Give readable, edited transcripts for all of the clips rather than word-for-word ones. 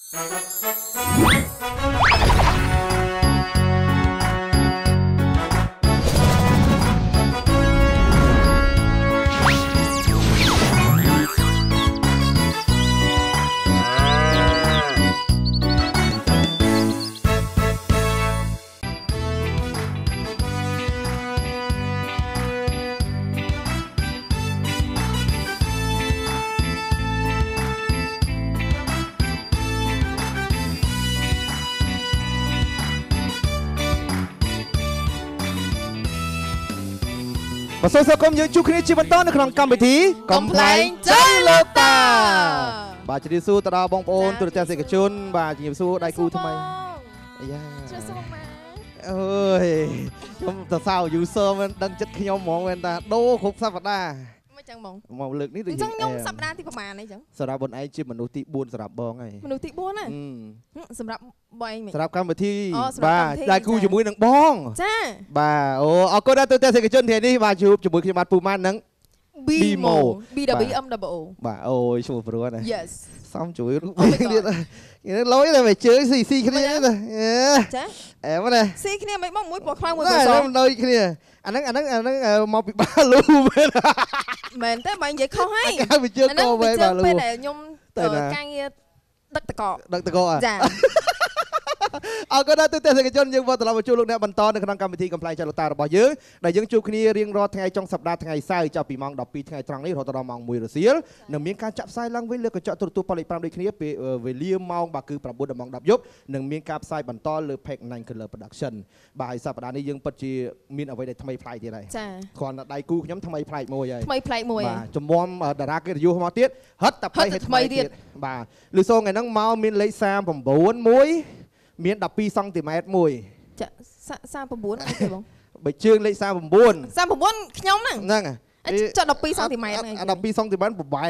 มาส่งสกุลยังจุกนี้จีบันต้นในขนมกำไปทีกำแพงใจโลตาบาจีสู้ตราบองโอนตัวเจ้าเสกชุนบาจีสู้ได้กูทำไมย่าเอ้ยผมตาเศร้าอยู่เซอร์มันดังจัดขยมมองมันตาโดคุกสัปดาห์จังมองเลือกนี่ดูจังยงสัปดาห์ที่ประมาณไหนจังสำหรับบนไอจิมนุษย์ที่บุญสำหรับบองไงมนุษย์ที่บุญน่ะสำหรับบอยสำหรับคำไปที่บ้าได้กูจมูกหนังบองจ้าบ้าโอ้เอาก็ได้ตัวเตะเสกชนเทนี่มาชูจมูกขยันปูมันนังบีโมบีดับบีอัมดับโอบ้าโอ้ยชูปรัวนะ yes ซ้ำจุ๋ยรู้เนี่ยอย่างร้อยเลยไปเจอสี่คะแนนเลยจ้ามาเลยสี่คะแนนไม่บ้องมุ้ยปลอกคลางมือสองได้คะแนนอันนั้นมองปิดบ้าลูไม่ได้เหม็นแต่มันยังเขาให้อันนั้นไปเจอไปไหนยมการเงี้ยดักตะกอจ้าเอาก็ได้ตัวเตะเสกชนยังว่าตลอดมาจูลูกเนี่ยบรรทอนในคณะกรรมการกำไพใจลูกตาเราบอกเยอะแต่ยังจูคณีเรียงรอทั้งไงจังสัปดาห์ทั้งไงไส้เจ้าปีมังดอกปีทั้งไงตรังนี้เราตลอดมองมวยรัสเซียหนึ่งมีการจับไส้ลังเวลเลือกเจาะตัวผลิตปรามโดยคณีเวลีมองบาคือปรับบุญมองดับยบหนึ่งมีการไส้บรรทอนเลยแพ็กนันคือเลยโปรดักชั่นบ่ายสัปดาห์นี้ยังปัจจุบันมีเอาไว้ได้ทำไมพลายที่ไรก่อนได้กูย้ำทำไมพลายมวยใหญ่ทำไมพลายมวยจมวมดาราเกิดอยู่มาเตี้ยฮัตแต่ไปให้ทำไมเตี้ยบ่าหรือโซ่ไงนั่งเมามีเลยแซมผมบวนมวยมีดับปีซังติเมตรมวยจะซาผมบุญอะไรบ้างใบเชื่องเลยซาผมบุญย้อมนั่งจะดับปีซังติเมตรไงดับปีซังติเมตรผมใบ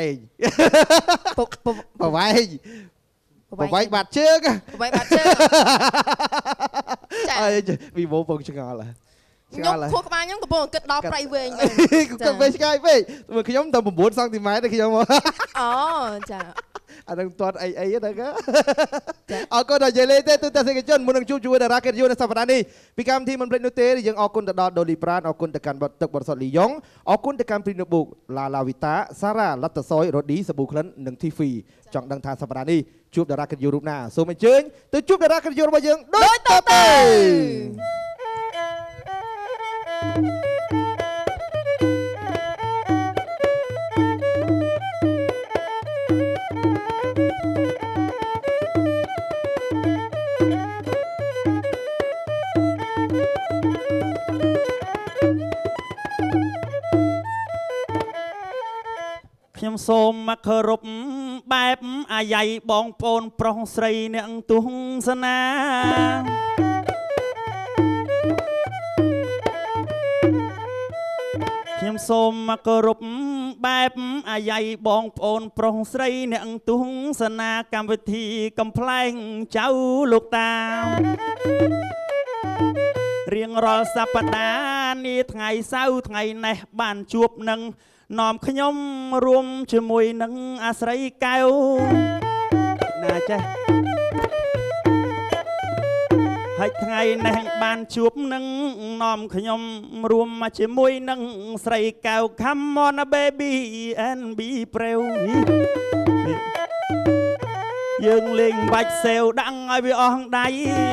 บาดเชื่องไอ้วีโวปงชงอะไรยกโคกมาย้อมกับโบกึดดอกไปเวงก็ไปใกล้ไปเมื่อขย้อมทำผมบุญซังติเมตรได้ขย้อมอ๋อจ้ะอันนั้นตัวไอ้นั่นก็เอาก็ได้เจเลเต้ตัวเสกชนมุนังชูจูดาราเกตยูในสัปดาห์นี้พิการที่มันเป็นนุเตอร์ยังออกคุณตะดอดโดลีปราณออกคุณตะการตึกบริษัทลียงออกคุณตะการปรินบุกลาวิตาซาร่าลัตซอยรถดีสบู่คลันหนึ่งที่ฟรีจังดังทางสัปดาห์นี้จูบดาราเกตยูรูปหน้าโซไม่เชิญตัวจูบดาราเกตยูมายังโดยต่อไปខ្ញុំសូមមកគោរពបែបអាយ៉ៃបងប្អូនប្រុសស្រីអ្នកទស្សនាខ្ញុំសូមមកគោរពបែបអាយ៉ៃបងប្អូនប្រុសស្រីអ្នកទស្សនាកម្មវិធីកំ pl ែងចៅលោកតារៀងរាល់សប្តាហ៍នេះថ្ងៃសៅរ៍ថ្ងៃនេះបានជួបនឹងនាំខ្ញុំរួមជាមួយនឹងអាស្រ័យកែវណាចេះហើយថ្ងៃនេះបានជួបនឹងនាំខ្ញុំរួមមកជាមួយនឹងស្រីកែវ Come on baby and be brave យើងលេងបាច់សេវដាក់ឲ្យវាអស់ដៃ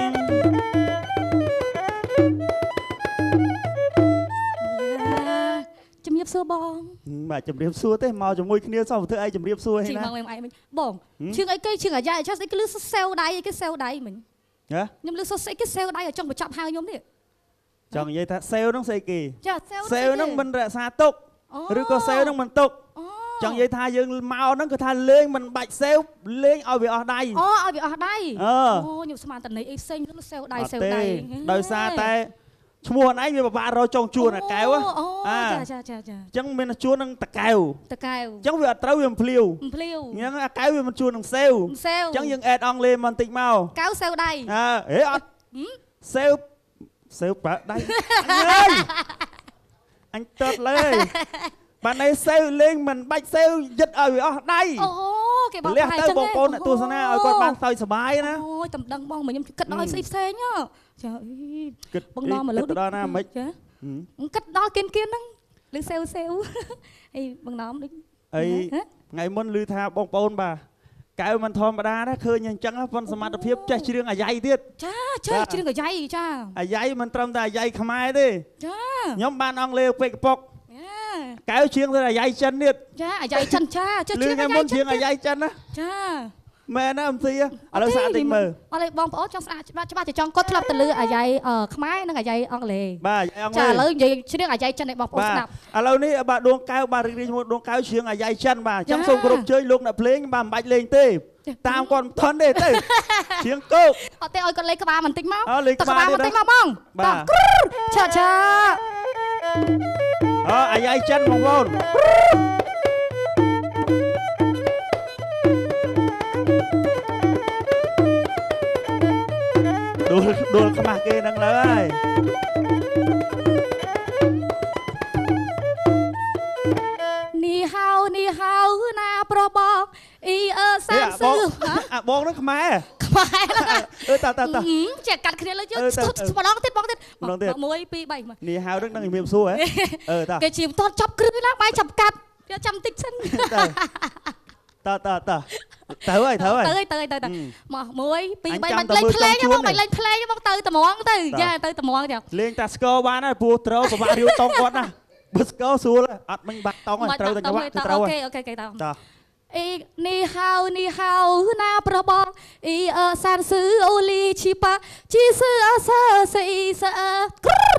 ជំរាបសួរបងបាទជំរាបសួរទេមកជាមួយគ្នាសោះធ្វើអីជំរាបសួរហ្នឹងណាបងជើងអីគេជើងអាយ៉ាចាស់ស្អីគេលឺសេវដៃអីគេសេវដៃមិញខ្ញុំលឺស្អីគេសេវដៃឲ្យចង់បញ្ចប់ហៅខ្ញុំនេះចង់និយាយថាសេវហ្នឹងស្អីគេចាសេវហ្នឹងមិនរក្សាទុកឬក៏សេវហ្នឹងមិនទុកចង់និយាយថាយើងមកហ្នឹងគឺថាលេងមិនបាច់សេវលេងឲ្យវាអស់ដៃអូឲ្យវាអស់ដៃអូខ្ញុំស្មានតន័យអីផ្សេងលឺសេវដៃដោយសារតែឈ្មោះអីវាពិបាករកចង់ជួនអាកែវចាអញ្ចឹងមានជួននឹងតកែវអញ្ចឹងវាអត់ត្រូវវាមិនភ្លាវអញ្ចឹងអាកែវវាមិនជួននឹងសេវអញ្ចឹងយើងអេតអង់គ្លេសមកបន្តិចមកកែវសេវដៃហេអត់សេវប្រើដៃអញតើតលើប bạn ấy sale lên mình bạch sale giật ở đây lẽ tới bông bồn này tôi sana ở con ban soi sờ bái nữa ôi tầm đằng bông mà nhom cất nói xe nhá trời ơi bông non mà lớn đó na mấy cất đó kiên kiên đó lư sale ấy bông non đi ấy ngày muốn lư tha bông bồn bà cái mình thòm bà đó khơi nhanh trắng á phân sắm tập hiệp chơi riêng ở dây tiết cha chơi riêng ở dây cha ở dây mình trầm tại dây khăm ai đi cha nhóm ban ông lêu quậy bọc cái chiêng thôi là dây chân đi cha ở dây chân cha chơi chiêng ở dây chân ở dây chân á cha mẹ nó làm gì á ở đâu xa tình mờ ở đây bom bó trong cho ba chỉ trong có thập từ lư ở dây khmai nó ở dây ông lề bà cha lấy gì chứ riêng ở dây chân này bom bó snap ở lâu ní bà đuông cao bà đi một đuông cao chiêng ở dây chân bà trong sông group chơi luôn là play bà bạch lên tê tam con thân để tê chiêng cô ở tê ơi con lấy cái ba mình tính máu lấy cái ba mình tính máu bông bà cha cha ở dây chân bông bồn đùa cái mặt kia đang lời ni hao na pro bong y san sư bong nó khmai ta trẻ cắt kia lấy chứ bong tiếp muối pi bảy mà ni hao rất đang mềm xua ấy cái chim to chọc cứ lá bay chọc cắt chăm tích sân ta thở ơi mà muối pi bảy mình lên play chứ bong lên play chứ bong từ tầm món từ tầm món kìa lên ta score ban á bùa trâu của bạn riêu tông con á bứt score xua là ắt mình bắt tông rồi trâu tao bắt trâu ok tao ni hao na pro bong y san sư oli chipa chi sư sa sei sa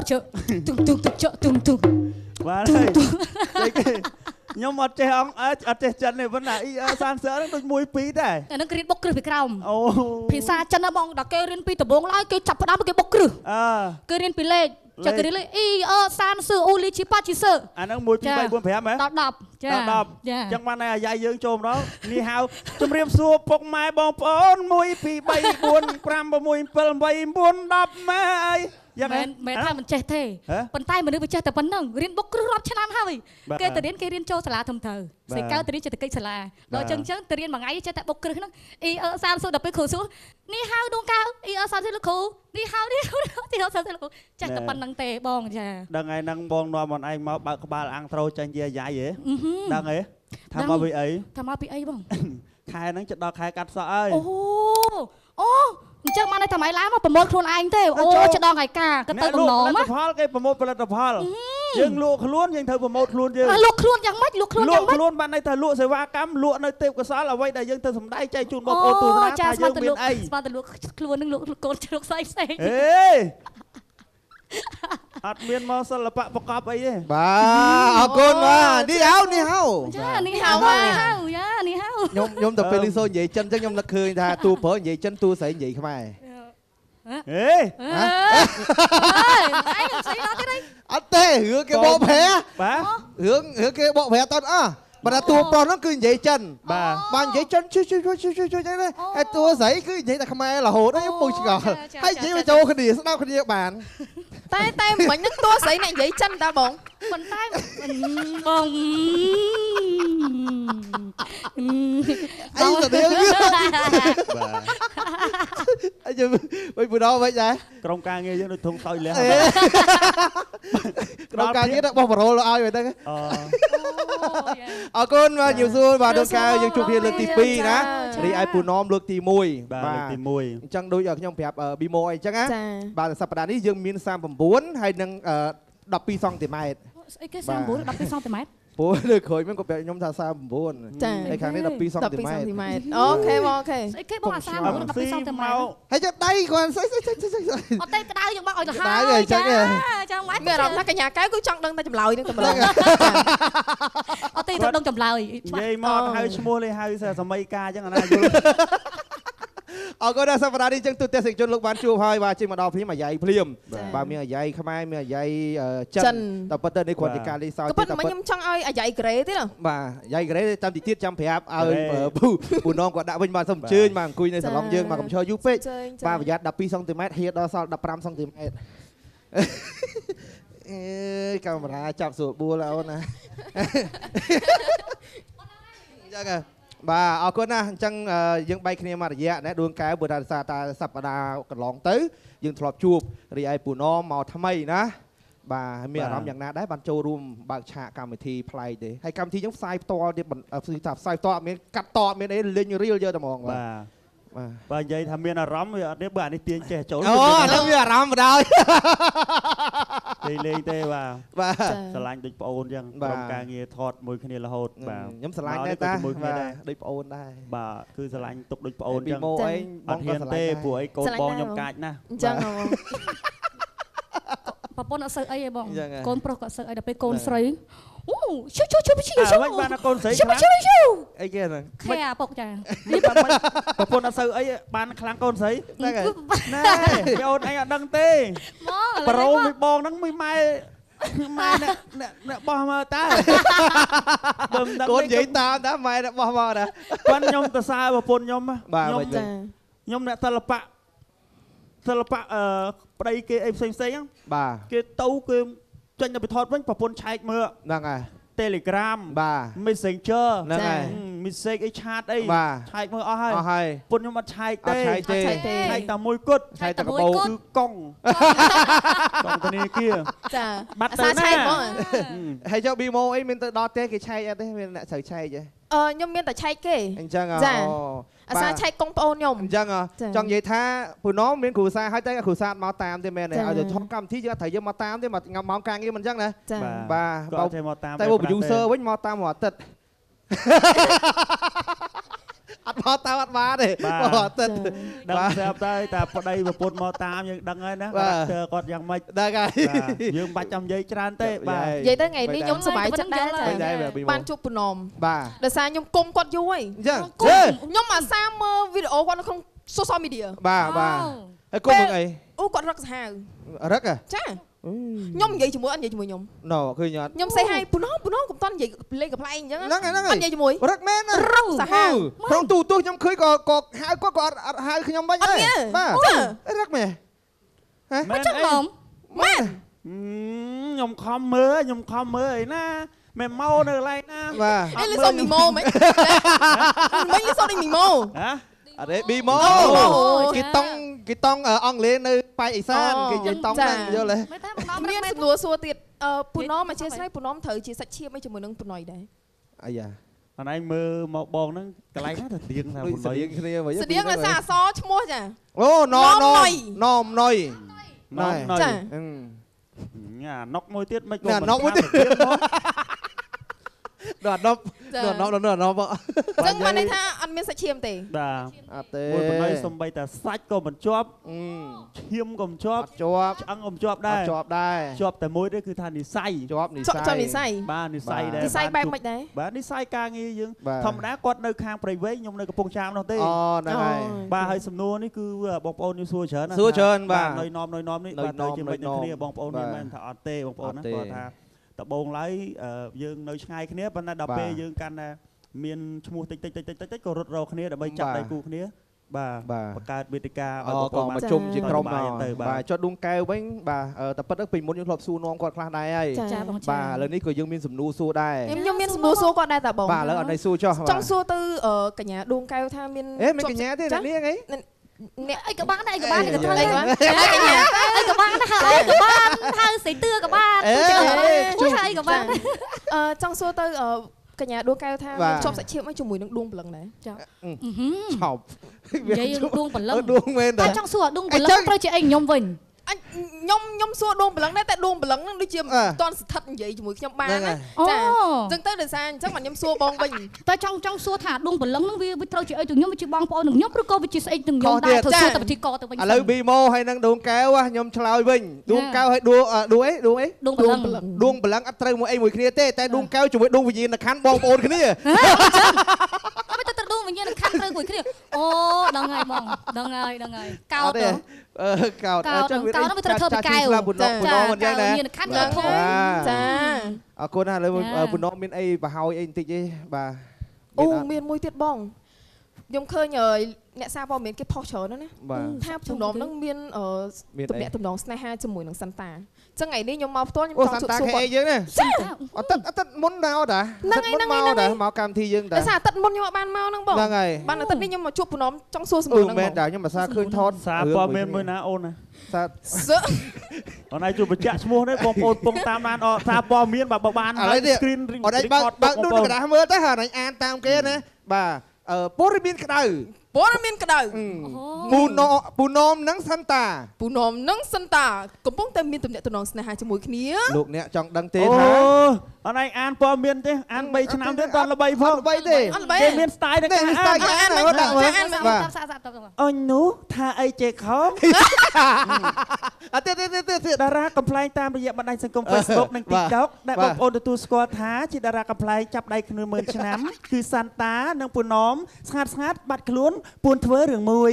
tung và đây nhưng mà trẻ ông ở trẻ chân này vẫn là san sữa nó mùi pí đấy nó cái bốc cửa bị còng thì xa chân nó bong đã kêu riêng pi tập bóng lại kêu chập đám cái bốc cửa kêu riêng pi lên cho cái lên san sư oli chipa chi sư nó mùi pí bay buồn phèm ấy đọc chẳng mà này dài dương trồm đó ni hao chấm riêng xua bọc mai bong bóng mùi pí bay buồn pram bong mùi pel bay buồn đập mai mẹ thay mình trẻ thế bàn tay mình đưa về trẻแต่ ប៉ុណ្ណឹង រៀនបុកគ្រឹះរាប់ឆ្នាំហើយគេទៅរៀនគេរៀនចូលសាលាធំទៅស្អីកៅទៅរៀនចេះតែកិច្ចសាលាដល់អញ្ចឹងទៅរៀនមួយថ្ងៃចេះតែបុកគ្រឹះហ្នឹងអ៊ី30ដល់ពេលគ្រូសួរនេះហៅដួងកៅអ៊ី30លោកគ្រូនេះហៅនេះ30លោកគ្រូចេះតែប៉ុណ្្នឹងទេបងចាដឹងហើយនឹងបងនាំបងឯងមកបើកក្បាលអាំងត្រូចាញ់ជាយាយហ៎ដឹងហ៎ថាមកពីអីថាមកពីអីបងខែហ្នឹងចិត្តដល់ខែកាត់សក់ហើយអូអញ្ចឹងមកនៅតែម៉ៃឡាមកប្រមូលខ្លួនឯងទេអូច្ដងហើយការក៏ទៅបំណងមកផលគេប្រមូលផលិតផលយើងលក់ខ្លួនយើងត្រូវប្រមូលខ្លួនយើងលក់ខ្លួនយ៉ាងម៉េចលក់ខ្លួនបានន័យថាលក់សេវាកម្មលក់នៅទេពកោសលអ្វីដែលយើងទៅសម្ដែងចែកជូនបងប្អូនទស្សនាថាយើងមានអីស្មានតែលក់ខ្លួននឹងលក់កូនជ្រុកផ្សេងអេអត់មានមកសិល្បៈប្រកបអីទេបាទអរគុណបាទនេះហៅចានេះហៅខ្ញុំទៅពេលលីសូនិយាយចិនអញ្ចឹងខ្ញុំនឹកឃើញថាតួប្រើនិយាយចិនតួស្រីនិយាយខ្មែរអេអញស្អីដល់ទៀតអត់ទេរឿងគេបកប្រែបាទរឿងគេបកប្រែតអស់បើថាតួប្រុសហ្នឹងគឺនិយាយចិនបាទនិយាយចិនជួយអញ្ចឹងណាហើយតួស្រីគឺនិយាយតែខ្មែររហូតខ្ញុំពុកឆ្ងល់ហើយនិយាយទៅចូលគ្នាស្ដាប់គ្នាបានតែមិញហ្នឹងតួស្រីអ្នកនិយាយចិនតើបងប៉ុន្តែបងអីទៅទៀតអីយើងវិញបដោវិញដែរក្រុមការងារយើងដូចធុងតូចលះក្រុមការងារបោះបរោលឲ្យវិញទៅអរគុណបាទជំរាបសួរបាទដូនកាវយើងជួបគ្នាលើកទី2ណារីឯពូណមលើកទី1 បាទលើកទី1 អញ្ចឹងដូចខ្ញុំប្រាប់ប៊ីម៉ូអីអញ្ចឹងណាបាទសប្តាហ៍នេះយើងមាន39ហើយនឹង12សង់ទីម៉ែត្រស្អីគេ39 12សង់ទីម៉ែត្រព្រោះលើក្រោយហ្នឹងក៏ប្រាប់ខ្ញុំថា39 ចាហើយខាងនេះ12សង់ទីម៉ែត្រអូខេបងអូខេស្អីគេបងអា39 12សង់ទីម៉ែត្រហើយចាំដៃគាត់ស្អីអត់ទេក្តៅយើងមកឲ្យទៅហើយចាម៉េចមានអារម្មណ៍ថាកញ្ញាកែវគឺចង់ដឹងតែចម្លើយនឹងតែម្ដងអត់ទេទៅដឹងចម្លើយនិយាយមកហៅឈ្មោះលេហៅសម័យកាអញ្ចឹងអាណាយល់អរគុណដល់សប្តាហ៍នេះចឹងទូទស្សនិកជនលោកបានជួបហើយបាទជិះមកដល់ភ្លាមអាយ៉ៃភ្លាមបាទមានអាយ៉ៃខ្មែរមានអាយ៉ៃចិនតែប៉ុន្តែនេះគ្រាន់តែការលេងសើចទេតែខ្ញុំចង់ឲ្យអាយ៉ៃក្រេទេណាបាទអាយ៉ៃក្រេចាំតិចទៀតចាំប្រាប់ឲ្យពូនងគាត់ដាក់វិញបាទសូមអញ្ជើញមកអង្គុយនៅសាឡុងយើងមកកំឈរយូរពេកបាទប្រយ័ត្ន12សង់ទីម៉ែត្រហៀដល់សល់15សង់ទីម៉ែត្រកាមេរ៉ាចាប់ស្រួលបួលអូនណាចឹងបាទអរគុណណាស់អញ្ចឹងយើងបែកគ្នាមករយៈណាដួងកែវព្រោះថាតាសប្តាហ៍កន្លងទៅយើងធ្លាប់ជួបរីឯពូណមមកថ្មីណាបាទមានអារម្មណ៍យ៉ាងណាដែរបានចូលរួមបើកឆាកកម្មវិធីប្លែកទេហើយកម្មវិធីយើងផ្សាយផ្ទាល់ទៀតផ្សាយផ្ទាល់អត់មានកាត់តអត់មានអីលេងរៀលយកតែហ្មងបាទបាទនិយាយថាមានអារម្មណ៍វាអត់ទេបើអានេះទាញចេះចូលអូអានោះមានអារម្មណ៍បណ្ដោយលេងទេបាទស្រឡាញ់ដូចប្អូនអញ្ចឹងក្រុមការងារថតមួយគ្នារហូតបាទខ្ញុំស្រឡាញ់ដែរតាមួយគ្នាដែរដូចប្អូនដែរបាទគឺស្រឡាញ់ទុកដូចប្អូនអញ្ចឹងពីម៉ូអីបងក៏ស្រឡាញ់ទេព្រោះអីកូនបងខ្ញុំកាចណាស់អញ្ចឹងប្រពន្ធអត់សូវអីទេបងកូនប្រុសក៏សូវអីដល់ពេលកូនស្រីអូឈូមិនបានកូនស្រីខ្លាំងអីគេហ្នឹងខែអាពុកចាប្រពន្ធអត់សូវអីបានខ្លាំងកូនស្រីហ្នឹងហើយណែប្អូនអញអត់ដឹងទេប្រូមួយបងហ្នឹងមួយម៉ែអ្នកបោះមកតើកូននិយាយតាមតើម៉ែអ្នកបោះមកណាគាត់ខ្ញុំទៅសារប្រពន្ធខ្ញុំខ្ញុំអ្នកសិល្បៈប្តីគេអីផ្សេងហ្នឹងបាទគេទៅគេចេញទៅពិថតវិញប្រពន្ធឆែកមើលហ្នឹងហើយ Telegram បាទ Messenger ហ្នឹងហើយ message អីឆាតអីឆែកមើលអស់ហើយពុនខ្ញុំអត់ឆែកទេឆែកតែមួយគត់ឆែកតែកបោគឺកង់ធនាគារចាបាត់ទៅណាហើយចុះ BMO អីមានទៅដល់ទេគេឆែកអត់ទេមានអ្នកត្រូវឆែកទេខ្ញុំមានតែឆែកគេអញ្ចឹងចាអាសាឆែកកងប្អូនខ្ញុំអញ្ចឹងចង់និយាយថាពូណមមានគ្រូសាហើយតែគ្រូសាមកតាមទេមែនទេឲ្យទៅថតកម្មវិធីយើងត្រូវយើងមកតាមទេមកម៉ោងការងារមិនអញ្ចឹងណាបាទតែ producer វិញមកតាមមួយអាទិត្យអត់មកតាមអត់បានទេអត់ទឹកដឹងស្រាប់តែតែប្តីប្រពន្ធមកតាមយើងដឹងហើយណាគាត់យ៉ាងម៉េចដឹងហើយយើងបាច់ចាំនិយាយច្រើនទេបាទនិយាយទៅថ្ងៃនេះខ្ញុំសប្បាយចិត្តដែរបានជួបពូណមបាទដោយសារខ្ញុំគុំគាត់យូរហើយអញ្ចឹងខ្ញុំអាសាមើលវីដេអូគាត់នៅក្នុង social media បាទហើយគុំនឹងអីអូគាត់រឹកសាហាវរឹកចាខ្ញុំនិយាយជាមួយអត់និយាយជាមួយខ្ញុំណូឃើញអត់ខ្ញុំសេឲ្យពូណមកុំតន់និយាយលេងកំ pl ែងអញ្ចឹងហ្នឹងអត់និយាយជាមួយរឹកមែនរឹកសាហាវក្នុងទូទស្សន៍ខ្ញុំឃើញក៏ហៅគាត់ក៏អត់ហៅខ្ញុំបាច់ដែរបាទរឹកមែនមិនចឹងឡំមែនខ្ញុំខំមើលអីណាមិនមកនៅកន្លែងណាបាទអីលឺសុំមីម៉ូមិនមិនលឺសុំមីម៉ូហ៎អត់ទេ BMO គេតង់អង់គ្លេសនៅប៉ែកអេសានគេនិយាយតង់ហ្នឹងយល់ទេមានសំណួរសួរទៀតពូណមអធិស្ឋានពូណមត្រូវជាសាច់ឈាមអីជាមួយនឹងពូណុយដែរអាយ៉ាអនឯងមើលមកបងហ្នឹងកន្លែងណាទៅទៀងថាពូណុយគ្នាវិញស្តៀងដោយសារអក្សរឈ្មោះចាអូណុយចាញ៉ាណុកមួយទៀតមិនក៏ណុកមួយទៀតដល់10 ចឹងបានន័យថាអត់មានសាច់ឈាមទេបាទអត់ទេមួយបណ្ដោយសំបីតែសាច់ក៏មិនជាប់ឈាមក៏មិនជាប់ឆ្អឹងក៏មិនជាប់ដែរជាប់តែមួយទេគឺថានិស័យជាប់និស័យបាទនិស័យដែរនិស័យបែបមិនដែរបាទនិស័យការងារយើងធម្មតាគាត់នៅខាងព្រៃវែងខ្ញុំនៅកំពង់ចាមនោះទេអូហ្នឹងហើយបាទហើយសំណួរនេះគឺបងប្អូនយើងសួរច្រើនណាសួរច្រើនបាទណយនំនេះបាទទៅជាមិនគ្នាបងប្អូនមិនមែនថាអត់ទេបងប្អូនណាគាត់ថាតបងឡើយយើងនៅឆ្ងាយគ្នាប៉ុន្តែដល់ពេលយើងកាន់តែមានឈ្មោះតិចក៏រត់រកគ្នាដើម្បីចាប់ដៃគូគ្នាបាទបង្កើតវេទិកាឲ្យបងប្អូនមកជុំជាក្រុមទៅបាទចុះដួងកែវវិញបាទតែប៉ិតទៅពីមុនយើងធ្លាប់សួរនាំគាត់ខ្លះដែរហើយបាទឥឡូវនេះក៏យើងមានសំណួរសួរដែរខ្ញុំមានសំណួរសួរគាត់ដែរតាបងបាទឥឡូវអត់ឲ្យសួរចុះចង់សួរទៅកញ្ញាដួងកែវថាមានមានកញ្ញាទេអ្នកនាងអីអ្នកអីក៏បានដែរអីក៏បានក៏ត្រូវអីក៏បានហើយអីក៏បានហើយស្រីទឿក៏បានជួយអីក៏បានចង់សួរទៅកញ្ញាដួងកែវថាជាប់សាច់ឈាមអីជាមួយនឹងដួងព្រលឹងដែរចាឆប់និយាយដួងព្រលឹងដួងមែនតែចង់សួរដួងព្រលឹងត្រូវជាអីខ្ញុំវិញខ្ញុំសួរដួងព្រលឹងដែរតែដួងព្រលឹងហ្នឹងដូចជាមិនទាន់ស្ថិតនិយាយជាមួយខ្ញុំបានណាចាអញ្ចឹងទៅដោយសារអញ្ចឹងខ្ញុំសួរបងវិញតែចង់សួរថាដួងព្រលឹងហ្នឹងវាត្រូវជាអីទៅខ្ញុំវាជាបងប្អូននឹងខ្ញុំឬក៏វាជាស្អីទៅខ្ញុំដែរធ្វើសួរតែវិធីកទៅវិញឥឡូវ BMO ហើយនឹងដួងកែវខ្ញុំឆ្លើយវិញដួងកែវហើយដួងព្រលឹងដួងព្រលឹងអត់ត្រូវមួយគ្នាទេតែដួងកែវជាមួយដួងវិញ្ញាណក្ខន្ធបងប្អូនគ្នាមិនទៅដួងវិញ្ញាណក្ខន្ធត្រូវមួយគ្នាអូដឹងហើយបងដឹងហើយកោតកោតចឹងវាត្រូវធ្វើពីកែវពុននំមិនយ៉ាងដែរមានខណ្ឌធំចាអរគុណណាស់លើពុននំមានអីបរហើយអីបន្តិចទេបាទអូមានមួយទៀតបងខ្ញុំឃើញអ្នកសារព័ត៌មានគេផុសច្រើនណាថាជំនុំហ្នឹងមានទំនាក់ទំនងស្នេហាជាមួយនឹងសិនតាចឹងថ្ងៃនេះខ្ញុំមកផ្ទាល់ខ្ញុំចង់ជួបសួរគាត់យើងណាអត់មុនដល់តាហ្នឹងមកតាមកកម្មវិធីយើងតាតែអាទិត្យមុនខ្ញុំអត់បានមកហ្នឹងបងហ្នឹងហើយបានអាទិត្យនេះខ្ញុំមកជួបជំនុំចង់សួរសំណួរហ្នឹងមែនតាខ្ញុំភាសាឃើញថតសារព័ត៌មានមួយណាអូនណាសារអូនឯងជួយបញ្ជាក់ឈ្មោះនេះបងប្អូនពងតាមបានសារព័ត៌មានបើបាន screen អូនឯងបើដូចក្រាស់មើលទៅហើយអូនឯងអានតាមគេណាបាទព័ត៌មានក្តៅពូណមនឹងសិនតាកំពុងតែមានទំនាក់ទំនងស្នេហាជាមួយគ្នាលោកអ្នកចង់ដឹងទេថាអូនឯងអានព័ត៌មានទេអាន3ឆ្នាំទេដល់ល្បីផងល្បីទេគេមាន style នៅការអានដាក់មើលអូននោះថាអីចេះខំទៀតតារាកំ pl ែងតាមរយៈបណ្ដាញសង្គម Facebook និង TikTok ដែលបងប្អូនទទួលស្គាល់ថាជាតារាកំ pl ែងចាប់ដៃគ្នាមើលឆ្នាំគឺសាន់តានិងពូណមស្ងាត់បាត់ខ្លួនពួនធ្វើរឿងមួយ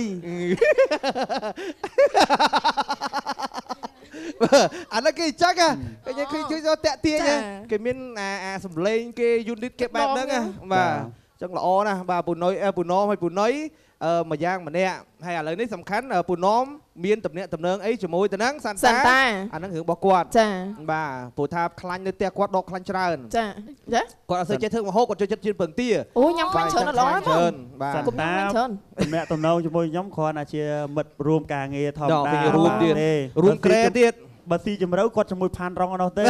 អានេះគេចាក់គេឃើញចូលតាក់ទាញគេមានអាសំឡេងគេយូនីតគេបែបហ្នឹងបាទចឹងល្អណាស់បាទពូណមហើយពូណុយមួយយ៉ាងម្នាក់ហើយឥឡូវនេះសំខាន់ពូណមមានតំណែងតំណែងអីជាមួយទៅនឹងសាន់តាអាហ្នឹងរឿងរបស់គាត់ចាបាទព្រោះថាខ្លាញ់នៅផ្ទះគាត់ដកខ្លាញ់ច្រើនចាគាត់អត់សូវចេះធ្វើម្ហូបគាត់ចូលចិត្តជឿនពឹងទាអូញ៉ាំខ្លាញ់ច្រើនល្អណាស់ច្រើនបាទគុំញ៉ាំច្រើនតំណែងតំណងជាមួយខ្ញុំគ្រាន់តែជាមិត្តរួមការងារធម្មតារួមទៀតរួមក្រែទៀតបើទីជំរឿគាត់ជាមួយផានរងអត់នោះទេ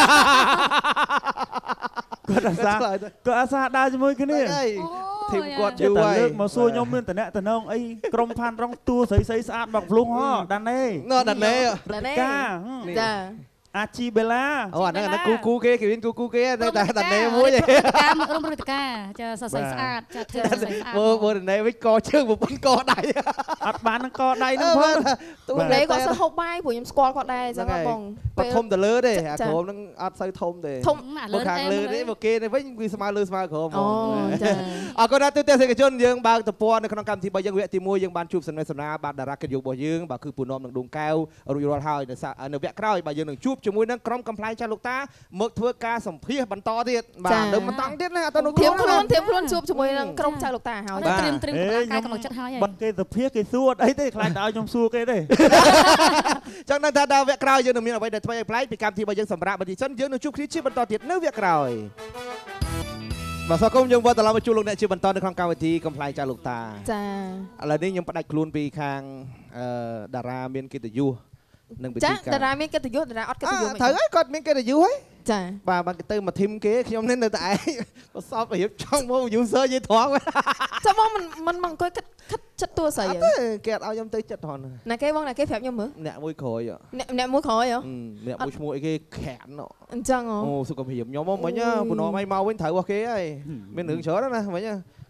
គាត់អាសាដើរជាមួយគ្នាធីមគាត់យូរហើយលើកមកសួរខ្ញុំមានតំណែងអីក្រុមផានរងទួស្រីស្អាតមកភ្លុងហ៎ដាណេកាចាអាជីបេឡាអូអាហ្នឹងគូគេមានគូគេនៅតែដាណេមួយទេការមករំរឹតការចាសរសៃស្អាតចាធ្វើសរសៃស្អាតមើលដាណេវិញកជើងប្រពន្ធកដៃអត់បាននឹងកដៃនឹងផងទូលេគាត់សើហូបបាយព្រោះខ្ញុំស្គាល់គាត់ដែរអញ្ចឹងបងគាត់ធំទៅលើទេអាក្រុមហ្នឹងអត់សូវធំទេបើខាងលើទេបើគេនេះវិញគឺស្មើលើស្មើក្រុមអូចាអរគុណដល់ទូទាំងសេកជនយើងបើកទំព័រនៅក្នុងកម្មវិធីរបស់យើងវគ្គទី1យើងបានជួបសំណេះសំណាលបាទតារាកិត្តិយសរបស់យើងបាទគឺពូណមនិងដួងកែវរួចរាល់ហើយនៅវគ្គក្រោយបាទយើងនឹងជួបជាមួយនឹងក្រុមកំ pl ែងចាស់លោកតាមកធ្វើការសម្ភាសបន្តទៀតបាទនៅបន្តទៀតណាអត់ទៅនោះធៀបខ្លួនជួបជាមួយនឹងក្រុមចាស់លោកតាហើយត្រៀមការកំណត់ចិត្តហើយបាត់គេសម្ភាសគេសួរអីទេខ្លាចតែឲ្យខ្ញុំសួរគេទេចឹងនៅថាដល់វគ្គក្រោយយើងនឹងមានអ្វីដែលថ្មីឲ្យប្លែកពីកម្មវិធីរបស់យើងសម្រាប់បទសិនយើងនឹងជួបគ្នាជាបន្តទៀតនៅវគ្គក្រោយបាទសូមយើងវិលត្រឡប់មកជួបលោកអ្នកជាបន្តនៅក្នុងកម្មវិធីកំ pl ែងចាស់លោកតាចាឥឡូវនេះខ្ញុំផ្ដាច់ខ្លួនពីខាងតារាមានកិត្តិយសនឹងវិធីការតារាមានកិត្តិយសតារាអត់កិត្តិយសមិនត្រូវហើយគាត់មានកិត្តិយសហើយចាបាទបានទៅមកធីមគេខ្ញុំនេះនៅតែឯងប្រសពរៀបចំមក user យីត្រង់ចាំបងមិនអង្គុយគិតចិត្តទួស្រីគេអត់ឲ្យខ្ញុំទៅចិត្តត្រង់ណាគេបងណាគេប្រាប់ខ្ញុំមើលអ្នកមួយក្រោយអ្នកមួយក្រោយអ្នកមួយឈ្មោះអីគេខានអញ្ចឹងអូសុខភាពខ្ញុំមិញពូណមឲ្យមកវិញត្រូវរបស់គេហើយមានរឿងច្រើនណាមិញ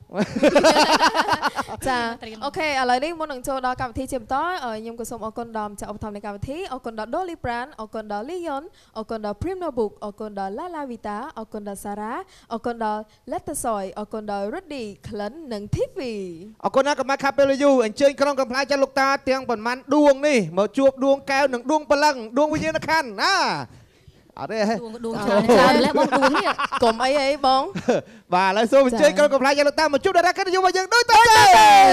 ចាអូខេឥឡូវនេះមុននឹងចូលដល់កម្មវិធីជាបន្តខ្ញុំក៏សូមអរគុណដល់ម្ចាស់ឧបត្ថម្ភនៃកម្មវិធីអរគុណដល់ Dolly Brand អរគុណដល់ Leon អរគុណដល់ Primo Book អរគុណដល់ Lala Vita អរគុណដល់ Sarah អរគុណដល់ Letasoy អរគុណដល់ Rudy Clan និង TV អរគុណណាស់កម្មាខាប់ពេលយូអញ្ជើញក្រុមកំ pl ែងចាស់លោកតាទាំងប៉ុន្មានដួងនេះមកជួបដួងកែវនិងដួងបលឹងដួងវិញ្ញាណក្ខន្ធណាអត់ទេដួងច្រើនលេះបងដួងនេះកុំអីបងបាទឥឡូវសូមអញ្ជើញក្រុមកំ pl ែងចាស់លោកតាមកជួបតារាកិត្តិយសរបស់យើងដូចតទៅឡើយ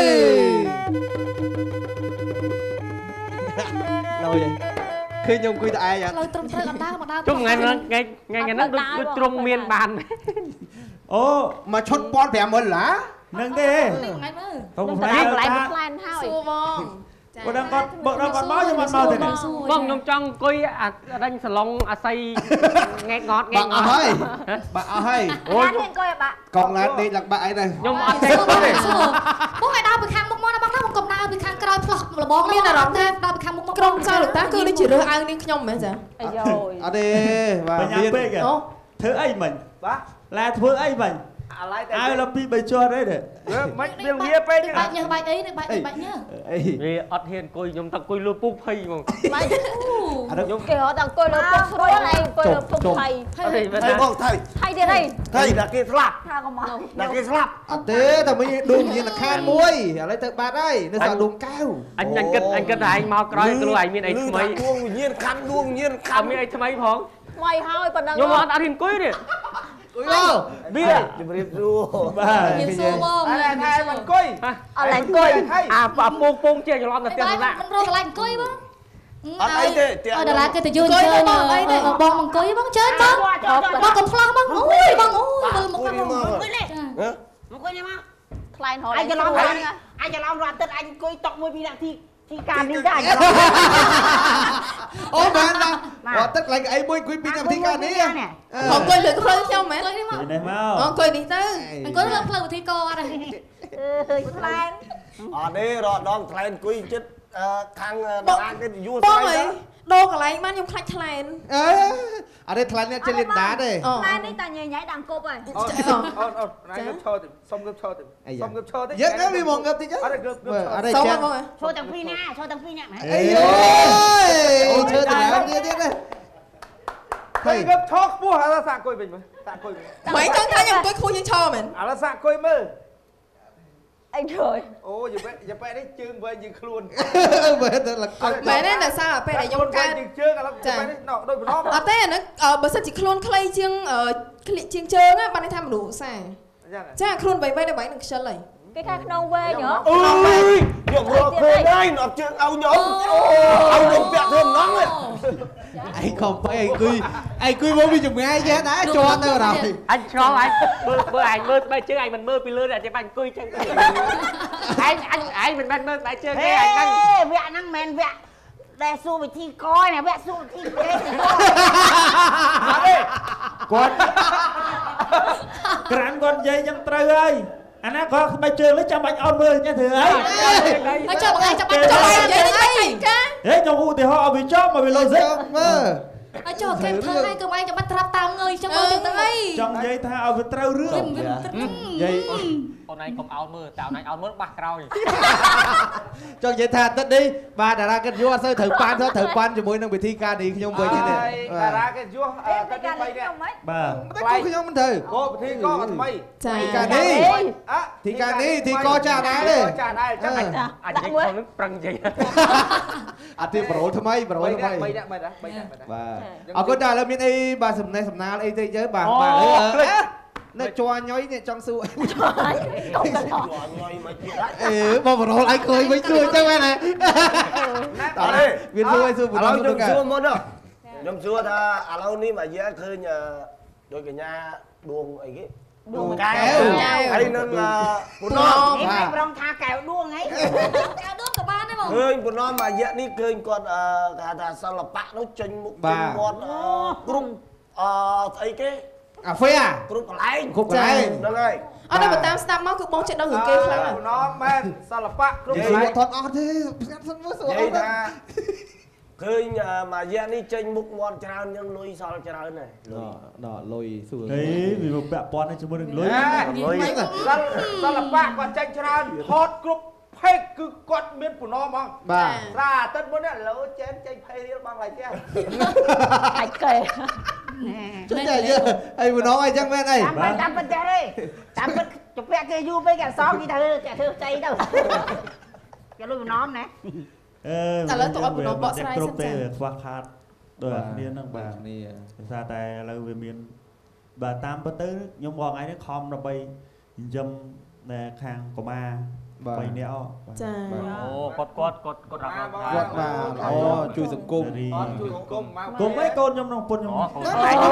ឃើញខ្ញុំអង្គុយតែឯងឡើយត្រឹមត្រូវអត់ដើរមកដើរជុំថ្ងៃហ្នឹងដូចទ្រង់មានបានអូមកឈុត$15,000 ហ្នឹងទេថ្ងៃមើលខ្ញុំផ្លែហើយសួរបងបើដល់គាត់មកខ្ញុំអត់មកទេបងខ្ញុំចង់អង្គុយអាដេញសាឡុងអាស័យងែកងត់អស់ហើយបាក់អស់ហើយអូយអង្គុយបាក់កងឡានដេកឡើងបាក់អីទៅខ្ញុំអត់ទេបងឲ្យដើរពីខាងមុខមកណាបងណាកុំដើរពីខាងក្រោយផ្លោះលបងមានអារម្មណ៍ថាដើរពីខាងមុខមកក្រុមចាស់លោកតាគឺនេះជារើសអើងនាងខ្ញុំមែនចាអាយ៉ូអត់ទេបាទមានធ្វើអីមិញបាទឡាធ្វើអីមិញឲ្យឡពី3ជាន់អីទេមិនវាងាពេកបាច់ញើបាច់អីនេះបាច់ញើវាអត់ហ៊ានអង្គុយខ្ញុំតែអង្គុយលើពុកភ័យហ្មងបាច់ខ្ញុំគេអត់អង្គុយលើពុកស្រួលឯងអង្គុយលើពុកភ័យអត់ទេបងថៃទៀតអីថៃដាក់គេស្លាប់ថាកុំមកដាក់គេស្លាប់អត់ទេតែមិនដួងមានខានមួយឥឡូវទៅបាត់ហើយនៅសល់ដួងកៅអញគិតថាឯងមកក្រោយគ្រូឯងមានអីថ្មីដួងវិញ្ញាណខណ្ឌអត់មានអីថ្មីផងថ្មីហើយប៉ុណ្ណឹងខ្ញុំអត់ហ៊ានអង្គុយទេ bia chụp riêng ru bà riêng ru bông ai thay mình coi lạnh coi bà pung chia cho lon là tiền lạ mình rồi lạnh coi bông ai thế đà lạt cái từ dương chơi bông bằng coi bông chơi bông bông còn phlo bông ui bông ui một cái bông một cái gì mà anh cho long ra tết anh coi tóc môi bị nặng thì càm đi ra anh ô bạn là tất lại cái môi quý pin làm thi ca ní họ coi được hơi theo mẹ này mau coi đi tới anh có lớp lời thi co này đây rồi đón thằng quý chết thằng đá cái vua đô cả lại mang nhung khách thằng ở đây thằng này chơi lên đá đây mai đây ta nhảy đằng cột rồi xong gấp cho thì dứt nó đi một gấp tí chứ ở đây chơi cho thằng phi nè ơi chơi từ nào đi tiếp đây thầy gấp cho mua hả là sạc coi mình mấy con thấy nhung tôi khui cho mình là sạc coi mơ anh rồi ô giờ bé đấy chương với những luôn mẹ đấy là sao bé này nhung ca chương là bé đấy nọ đôi nó ở đây nó bớt sẽ chỉ khuôn clay chiêng trơn á bạn ấy tham đủ sai chắc khuôn vậy để bảy được chân lại cái khác đâu về nữa ôi nhộng rồi cười đây nó chương áo nhộng nhộng bẹt thêm nóng rồi anh không phải anh quy bố đi chụp ngay chứ đã cho anh đâu rồi anh cho anh mơ anh mơ bay chứ anh mình mơ phi lơ là cho anh cùi chân anh mình mơ bay chơi cái anh vẹn năng men vẹn để xu bị thi coi này vẹn xu thi cái con cản con dây chân trời ơi anh á có bay chơi lấy trăm bánh on mưa nha thử ấy phải cho bọn anh cho bánh cho anh vậy đấy đấy trong vụ thì họ bị chóp mà bị lôi dứt cho kem thơ này cơm anh cho bắt trap tao người trong mơ từ đây trong dây thao bị trâu rước dây con này không áo mưa tạo này áo mưa bạc rau cho dây tha tất đi ba đã ra cái vua sơi thử quan cho mỗi năm bị thi ca đi nhung với như này đã ra cái vua cái đi bay nè ba cái nhung mình thử cô thi co còn mày thi ca đi thi ca đi thi co cha đá đi anh ấy không nước prăng gì anh thì bro thay mày và ở cái đài là miền ấy bà sầm này sầm na ấy thì chứ bà nó cho nhói này trong su mà bro lại cười với cười cho em này viên su hay su bro nhom su món đâu nhom su tha lâu ní mà dễ khơi nhà đôi cái nhà đuông ấy cái đuông kéo ấy nên là bún non anh rong tha kẹo đuông ấy kẹo đuông của ba đấy mà khơi bún non mà dễ ní khơi còn thà sao là bạn nó chênh một cái món cung ấy cái cà phê à cung lại đó rồi ở đây mà tao stop máu cứ bóng chuyện đâu hưởng kêu khá nó men sao là bạc lúc này thoát thế vậy ta khơi mà dễ ní chênh một món trao nhưng lôi sao trao này đó lôi su đấy vì một bẹ pon này chúng mình lôi sao là bạc còn tranh trao hot group phê cứ quật miên của nó mong ra tất muốn là lỡ chén tranh phê đi bằng lại chứ anh kể chút chạy chưa ai vừa nói ai chắc men này tạm phân chạy đi tạm phân chụp vẽ kia du với cả xóm kẻ thơ chạy đâu cái lôi của nó nè แต่แล้วตัวcủa nó bỏ sai xem xem khoa khát đôi miên năng bà này ra tay là về miên bà tam bất tử nhưng bọn ấy nó không là bay dâm nè khang của ma bay neo cột và chui sừng cung cùng mấy con trong nông quân trong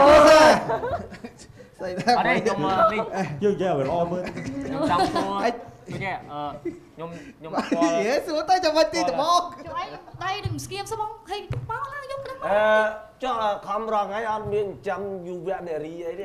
ở đây đi chưa chơi phải lo mới trong xua nghe nhung dễ xuống tay cho mình đi từ bó đây đừng skim sao bông hay bó lá giúp lắm cho không rồi ngay ăn miếng chăm du vẹn để ri ấy đi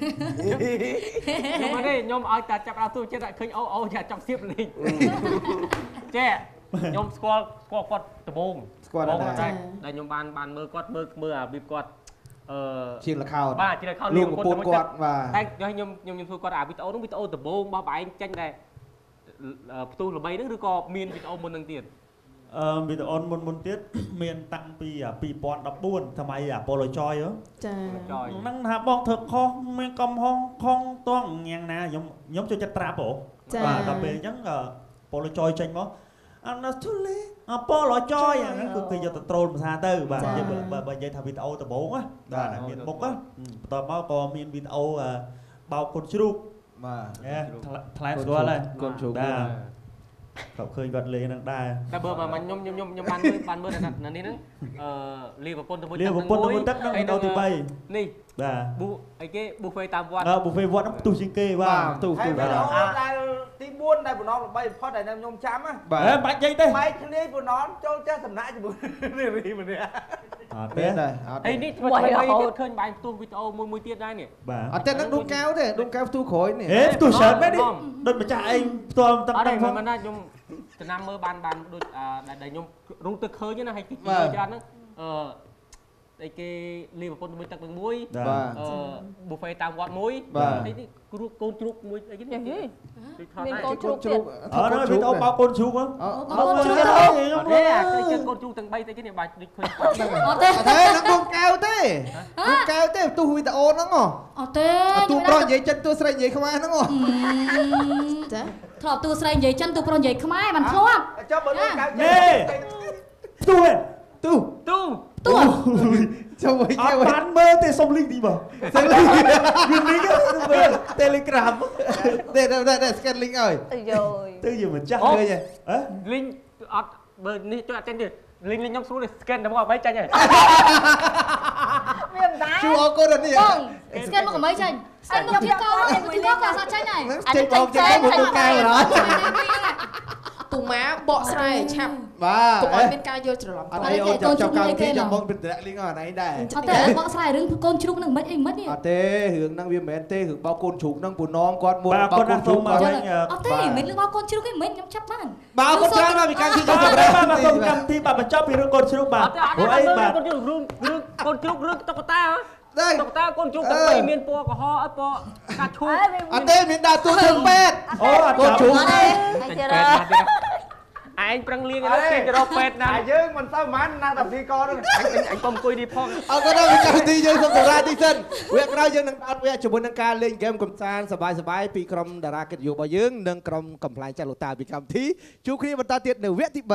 nhưng mà đây nhung ở chặt ao tôi chết lại khơi âu chặt trong xếp lên che nhung squat từ bông đây nhung ban mưa quát mưa bịp quát chỉ là khao ba chỉ là khao luôn của bốn quạt và đây nhung thôi quát bít âu từ bông bao bảy tranh này tôi là bay đó có miền bít âu một lần tiền bít âu một tiết miền tăng pi pon đập buồn tham ai polo choi á năng hạp bong thực không miền cầm không toang nhàng nà nhóm cho chặt trap bộ và cà phê nhắn polo choi tranh đó anh nó chút lé po lọ choi à nó cứ giờ trôn mà xa tới bà giờ thằng video tập 4 á là miền bốc á tao bao còn miền video bao con chúc mà thay số này con chúc đa cậu khơi vật lên đang đa ta bơ mà nhom ban bơ là ní nữa Liverpool tôi tất nó đâu thì bay nè bu cái buffet tam quan buffet vót tu sinh kê và tu tí buôn đây của nó là bay phát này nhom chám á bạch dây đây bay cái của nó cho cha sầm nãy cho bữa gì mà nè thế này ấy nít bay khơi bài tu video mùi tiết đây nè tên nó đun cao tu khối nè tu sợ mấy đi đôi mà cha anh tôi ở đây mà nó nhom từ năm mơ ban đôi đại nhom rung từ khơi như nó hay kịch cho anh đó đây cái Liverpool mới tặng muối buffet tam quạt muối thấy con chuột muối cái gì miền con chuột tiền ở đó biết ông bao con chuột á thế à cái chân con chuột từng bay tới cái này bài đi khơi thế nó con cao thế tu huy ta ôn nó ngò tu pro vậy chân tu sợi vậy không ai nó ngò thọ tu sợi vậy chân tu pro vậy không ai bàn thua cho bữa cao nè tu sao vậy bán mơ tê sông linh đi mà nguyên linh á telegram để scan link ơi rồi tư gì mình chắc ơi vậy link bờ ní cho tên đi link nhóc xuống để scan đúng không mấy tranh này chú ô cô đợt đi scan một mấy tranh anh một chiếc con là sao tranh này anh tranh một con cao rồi đó tụi má bọ sai chạm và cũng ở bên ca vô trở lắm anh ơi cho cao kia cho bông bình tĩnh linh ở này đây thế bọ sai đứng con chúc năng mất đi thế hướng năng viêm mến thế hướng bao côn chúc năng buồn nom con buồn bao côn chúc mà thế mình bao con chúc cái mấy nhắm chấp mang bao con chúc mà bị căng thi bà không căng thi bà chấp vì con chúc bà ôi bà con chúc rước tao ta đây ta con chúc tao bay miền po của họ po cà chua tên miền đà tu thường pet con chúc anh prang liêng cái cho pet nè chứ mình sao mà anh tập thi con đó anh con cùi đi phong có đâu mình căng thi chơi xong rồi ra thi sân việc ra dương năng ăn việc chụp năng ca lên game cầm sanสบายពីក្រុមតារាកិត្តិយសរបស់យើងនិងក្រុមកំ pl ចាក់លូតាពីកម្មវិធីជួបគ្នាបន្តទៀតនៅវគ្គទី3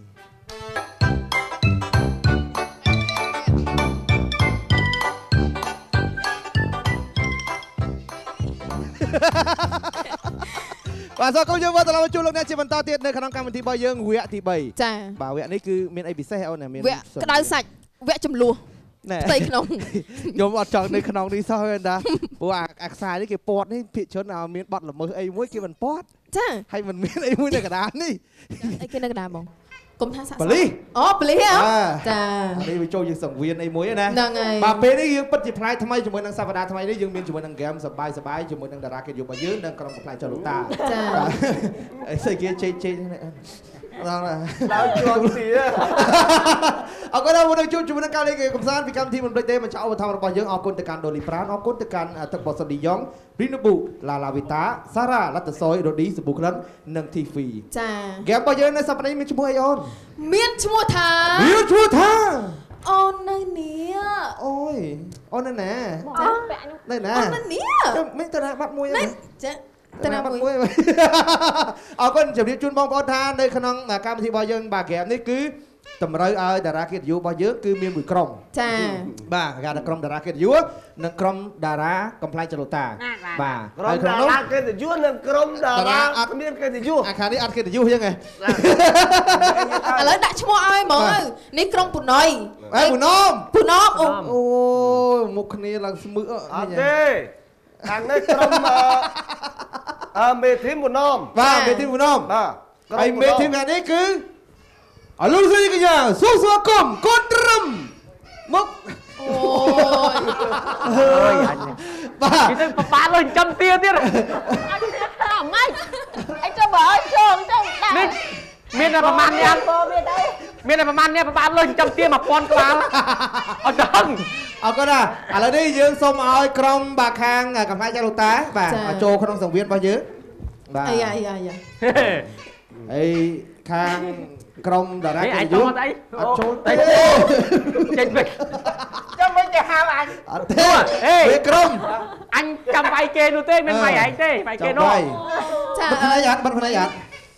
បាទសូមយើងមកដល់ជួបលោកអ្នកជាបន្តទៀតនៅក្នុងកម្មវិធីរបស់យើងវគ្គទី3 ចាបាទវគ្គនេះគឺមានអីពិសេសអូនមានវគ្គក្តៅសាច់វគ្គចំនួនផ្ទៃក្នុងខ្ញុំអត់ចង់នៅក្នុងនេះសោះទេណាព្រោះអាខ្សែនេះគេពាត់នេះភាគច្រើនមានបត់ល្មើសអីមួយគេមិនពាត់ចាហើយមិនមានអីមួយនៅកណ្ដាលនេះអីគេនៅកណ្ដាលបងកុំថាសាក់ប៉ូលីសប៉ូលីសចានេះវាចូលយើងសង្វៀនអីមួយណាហ្នឹងហើយបាទពេលនេះយើងពិតជាផ្នែកថ្មីជាមួយនឹងសប្តាហ៍ថ្មីនេះយើងមានជាមួយនឹងហ្គេមសប្បាយជាមួយនឹងតារាកិត្តិយសរបស់យើងនិងក្រុមកំ pl ចលូតាចាអីស្អីគេជេដល់ជួងទីអរគុណដល់មកជួបជាមួយនឹងការលេងកំសាន្តពីកម្មវិធីមិនភ្លេចទេមកចោលឧបត្ថម្ភរបស់យើងអរគុណទៅកាន់ Dolly Brand អរគុណទៅកាន់ទឹកបោះសុឌីយ៉ុង Rinobu Lala Vita Sara លទ្ធសូយ Rodi សាប៊ូក្លិននិង Tiffy ចាហ្គេមរបស់យើងនៅសប្តាហ៍នេះមានឈ្មោះអីអូនមានឈ្មោះថាអូននៅនេះអូយអូននៅណានៅណាអូននៅនេះមានតារាបាត់មួយចាតារាបាត់មួយអរគុណជម្រាបជូនបងប្អូនថានៅក្នុងកម្មវិធីរបស់យើងបាទហ្គេមនេះគឺតម្រូវឲ្យតារាកិត្តិយសរបស់យើងគឺមានមួយក្រុមចាបាទគេថាក្រុមតារាកិត្តិយសនិងក្រុមតារាកំ pl ចលូតាបាទក្រុមតារាកិត្តិយសនិងក្រុមតារាអត់មានកិត្តិយសអាខាងនេះអត់កិត្តិយសយ៉ាងហ៎ឥឡូវដាក់ឈ្មោះឲ្យហ្មងនេះក្រុមពុណុយពុណមអូមុខគ្នាឡើងស្មឺអត់ទេខាងនេះក្រុមមេធីមពុណមបាទមេធីមពុណមបាទហើយមេធីមខាងនេះគឺអលូស៊ីកញ្ញាសួស្វាគមន៍កូនត្រឹមមុខអូយអើយអញបាទគេទៅបបាលើចំទាទៀតអញម៉េចអញចាំបើឲ្យជងចឹងនេះមានតែប្រហែលនេះមានតែប្រហែលនេះបបាលើចំទា1000ក្បាលអត់ដឹងអរគុណណាឥឡូវនេះយើងសូមឲ្យក្រុមបាទខាងកំ pl ចលូតាបាទចូលក្នុងសង្វៀនរបស់យើងបាទអាយ៉ាហើយខាងក្រុមតារាកិត្តិយសអត់ចូលទេចេញវិញចាំមិនទៅហៅអញអត់ទេវាក្រុមអញចាំវាយគេនោះទេមិនវាយឯងទេវាយគេនោះចាបិទភ្នែកអត់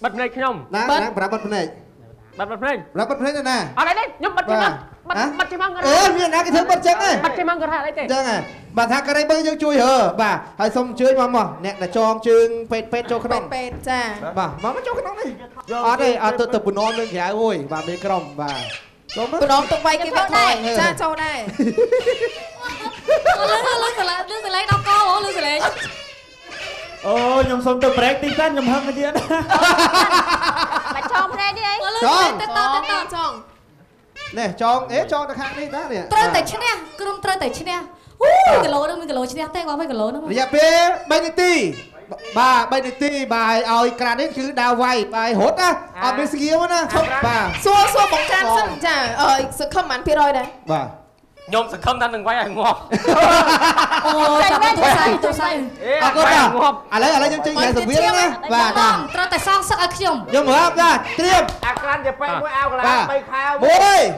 បិទភ្នែកខ្ញុំណាប្រាប់បិទភ្នែកបិទភ្នែកណាអត់ទេខ្ញុំបិទចាំបិទចាំគាត់មានណាគេធ្វើបិទចឹងហ៎បិទចាំគាត់ថាអីទេចឹងហ៎បាទថាករណីបើយើងជួយហើបាទហើយសូមអញ្ជើញមកអ្នកដែលចងជើងពេទ្យចូលក្នុងពេទ្យចាបាទមកចូលក្នុងនេះអត់ទេអត់ទៅបំណងនឹងក្រៅអើយបាទមានក្រុមបាទចូលមកបំណងទុកវាយគេមកដែរចាចូលដែរលឺសលេងដល់កហ៎លឺសលេងអូខ្ញុំសុំទៅ break តិចសិនខ្ញុំហឹងទៀតបាច់ចង break នេះអីចងនេះចងចងទៅខាងនេះតានេះត្រូវតែឈ្នះក្រុមត្រូវតែឈ្នះគីឡូនឹង1គីឡូឈ្នះទេគាត់1គីឡូហ្នឹងរយៈពេល3នាទីបាទ3នាទីបាទឲ្យក្រាននេះគឺដើរវាយបាយរត់ណាអត់មានស្ងៀមណាបាទសួរបង្កើនសិនចាសង្ឃឹមបាន%ដែរបាទខ្ញុំសង្ឃឹមថានឹងវាយឲ្យងាប់អូចាំទូស័យអរគុណបាទឥឡូវយើងចេញក្រៅសវៀនណាបាទត្រូវតែសងសឹកឲ្យខ្ញុំមើលបាទត្រៀមអាក្រានជាពេកមួយអាវកន្លង3ខែ 1 2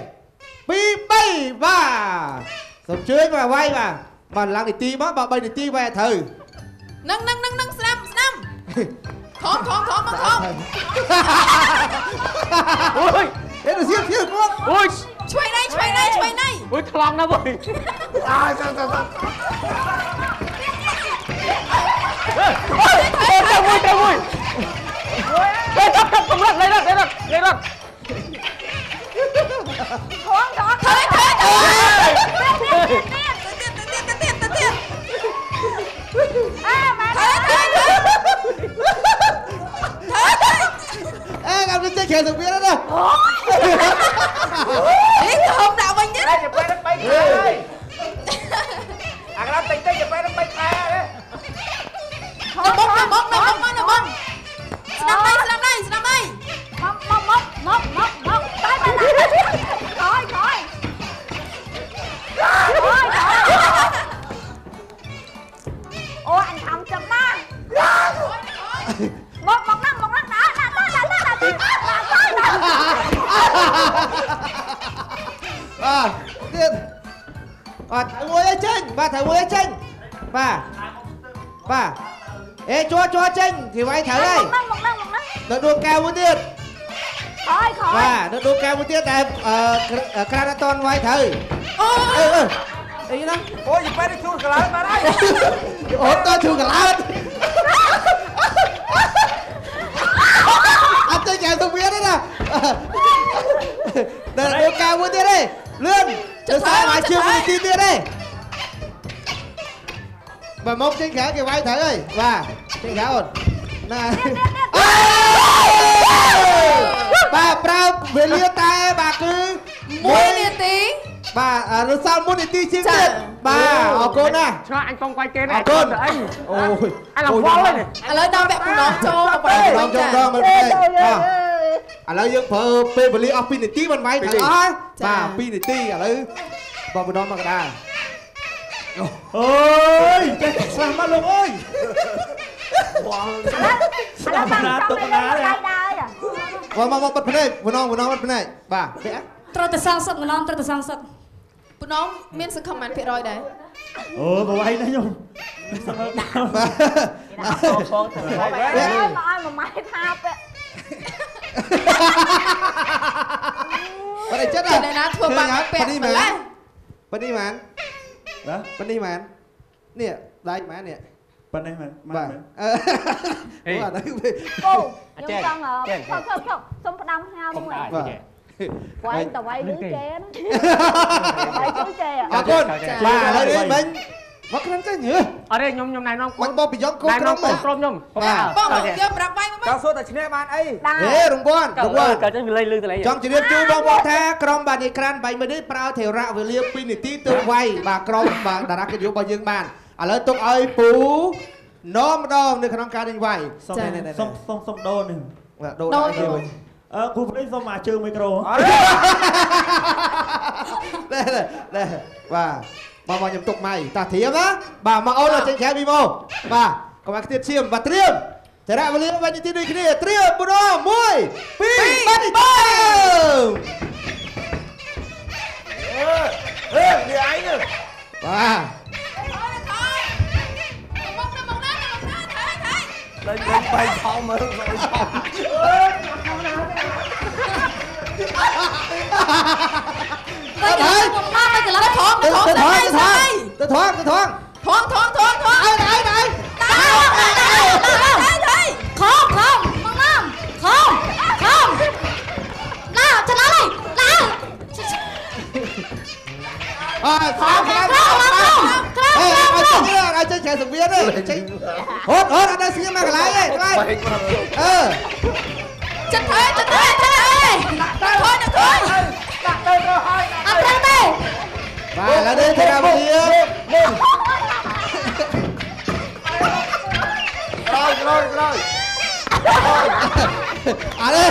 3បាទសូមជឿមកវាយបាទឡើងនាទីមកបើ3នាទីវាយឲ្យត្រូវនឹងស្ដាំខំមកខំអូយទៅសៀបមកអូយឆ្វេងណៃអូយថ្លង់ណាស់បងទៅមួយទៅកំឡុងលេរត់ថយកំពុងចេះខែសវៀនណានេះហុំដាក់វិញទៀតទៅពេល3ខែហើយអាក្រានតិចទៅពេល3ខែហ៎មកស្ដាំដៃមកមកតែតែអូអញខំចឹងណាមកណាដាក់ទៀតអត់មួយឲ្យចេញបាទត្រូវមួយឲ្យចេញបាទជួចេញគេវាយត្រូវហើយមកដួលកែវមួយទៀតខយបាទដួលកែវមួយទៀតតែក្រានអត់តន់វាយត្រូវអីណាអូយពេលនេះជួនកន្លងបានហើយអូតជួនកន្លងអត់ចេញកែវទៅវាទេណាដួលកែវមួយទៀតទេលឿនទៅស្អាតជើងមួយទីទៀតទេបើមកចេញក្រៅគេវាយត្រូវហើយបាទចេញក្រៅអូនណាបាទប្រើវេលាតែបាទគឺ 1នាទីបាទរសល់1នាទីជាងទៀតបាទអរគុណណាឆ្ងល់អញកុំវាយគេណាអរគុណអីអូយអញឡើងវល់ហើយឥឡូវដល់វគ្គបំណងចូលមកបំណងចូលដល់មើលទេឥឡូវយើងប្រើពេលវេលាអស់2នាទីមិនវាយត្រូវអស់បាទ2នាទីឥឡូវបើបំណងមកកដាអូយចេះស្លាស់មកលោកអើយស្លាស់ណាទុកណាមកបិទភ្នែកបំណងបិទភ្នែកបាទត្រូវតែសងសឹកបំណងត្រូវតែសងសឹកបំណងមានសង្ឃឹមបាន%ដែរអូបើវាយណាខ្ញុំសឹកដល់បងទៅមកឲ្យមួយម៉ែថាពេបើចិត្តណាធ្វើបាក់ពាក់ម្លេះប៉ានេះម៉ានប៉ានេះម៉ាននេះដៃម៉ាននេះប៉ានេះម៉ានបាទអូខ្ញុំចង់សុំផ្ដាំហៅមួយវាយតវាយលឺចេនវាយជួយចេអរគុណបាទឥឡូវនេះមិញមកក្រុមចេញអត់ទេខ្ញុំណែនាំគាត់បបពីយ៉ងក្រុមខ្ញុំបងយកប្រាប់វាយមកចង់សួរតែឈ្នះបានអីរង្វាន់កើតចេញវាលឺទៅលេងចង់ជម្រាបជូនបងប្អូនថាក្រុមបាទនេះក្រានបាយមួយនេះប្រើថេរៈវេលា2នាទីទើបវាយបាទក្រុមបាទតារាកិត្តិយសរបស់យើងបានឥឡូវទុកឲ្យពូនោម្ដងនៅក្នុងការដេញវាយសុំដូរនេះដូរគ្រូភ្លេងសុំមកជើងមីក្រូបាទមកខ្ញុំទុកម៉ៃតាធៀមណាបាទមកអូនចេញក្រៅពីមកបាទកុំឲ្យខ្ទៀតឈាមបាទត្រៀមតារាវេលាវិញទីដូចគ្នាត្រៀមបុរ1 2 3បាត់ទៅនេះឯងបាទលេងបាយឆោមមើលបាយឆោម Đấy. Ba cái lá thong. Tôi thoáng. Ai này. Không. Mong Nam. Không. Nào, cho nó này. Nào. Ai chơi chè sừng viên đấy. Hốt anh đây xin mang cái lái đây. Chân thế. Thôi. Ăn tê. Và là đây thế nào bây giờ? Rồi. À đây.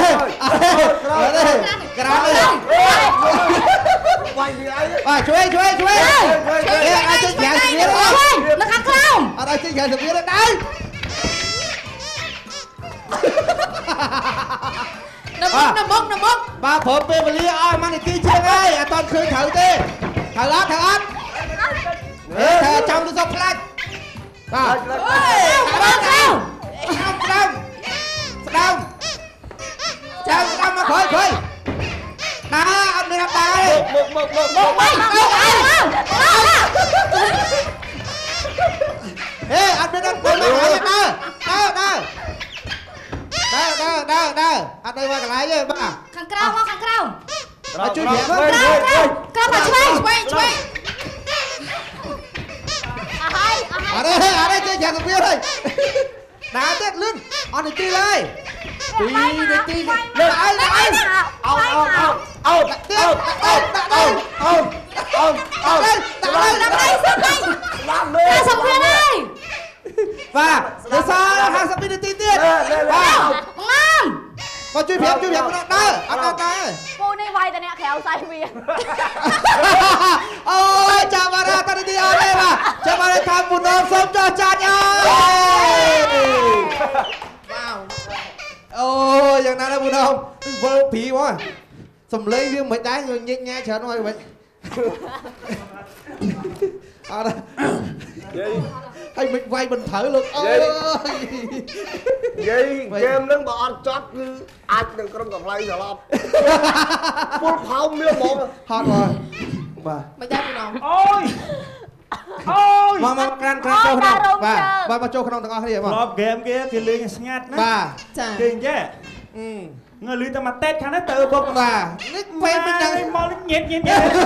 Cái đó đây. Quay gì ấy? Chú ơi. Ai chơi chè sừng viên đấy. Nó khăn không? Ở đây chơi chè sừng viên đấy. Đây. Nó mốc. Ba phở bê ly oi mang đi kia chưa ngay. À toàn khơi thử đi. Thử ớt. Thử trong tôi sọc lạnh. Đông mà khơi. Đó, ông đi làm đá đi. Một. Ê, anh biết anh quên cái lái Đâu. Anh đây qua cái lái chứ bà. Khăn krau. Chui hiểm á. Krau mà chui. Ở đây chơi chè sừng viên đây. Đá tết lên. Anh đi chơi đây. Đi. Lại. Đây sừng viên đây. Và để sao hàng sắp đi tí tiết. Mong Nam. Còn chui hiểm nó đỡ. Anh đỡ. Cô này vay ta nè khéo say viên. Ôi chào bà ra ta đi ở đây mà. Chào bà đây tham buồn ôm sống cho cha ơi. Ôiอย่างนั้นนะบุญông vô phí quá sầm lấy riêng mấy đá rồi nhích nha chờ nó vậy hay mình quay mình thử luôn ơi vậy game nó bọn chót cứ ai đừng có còn lay giờ lọt phun phong miêu một hot rồi bà mày ra buồn ông ôi មកក្រានចូលក្នុងបាទមកចូលក្នុងទាំងអស់គ្នាមករອບហ្គេមគេលេងស្ងាត់ណាបាទចាគេអញ្ចេះងើលឺតែមកតេតខាងហ្នឹងទៅបុកបាទនេះពេលមិនដឹងមកញៀត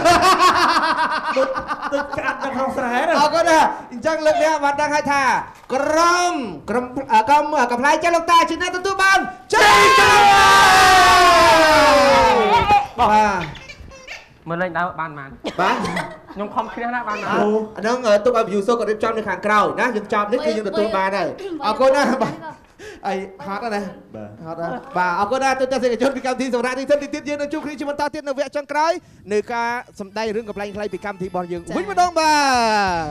ទឹកក្រាត់នៅក្នុងស្រែអរគុណណាអញ្ចឹងលើកនេះបានដឹងហើយថាក្រុមកំប្លែងចេះលោកតាជាអ្នកទទួលបានជ័យជំនះបាទមើលលេងដើរបានខ្ញុំខំគ្នាណាបានអាហ្នឹងទុកឲ្យ view គាត់រៀបចំនៅខាងក្រោយណាយើងចប់នេះគឺយើងទទួលបានហើយអរគុណណាបាទអីហត់ណាហត់បាទអរគុណណាទូទាំងសេដ្ឋជនពីកម្មវិធីសម្រាប់ទីទៀតយើងនឹងជួបគ្នាជាបន្តទៀតនៅវគ្គចុងក្រោយនៅការសម្ដែងរឿងកំប្លែងខ្លីពីកម្មវិធីរបស់យើងវិញម្ដងបាទ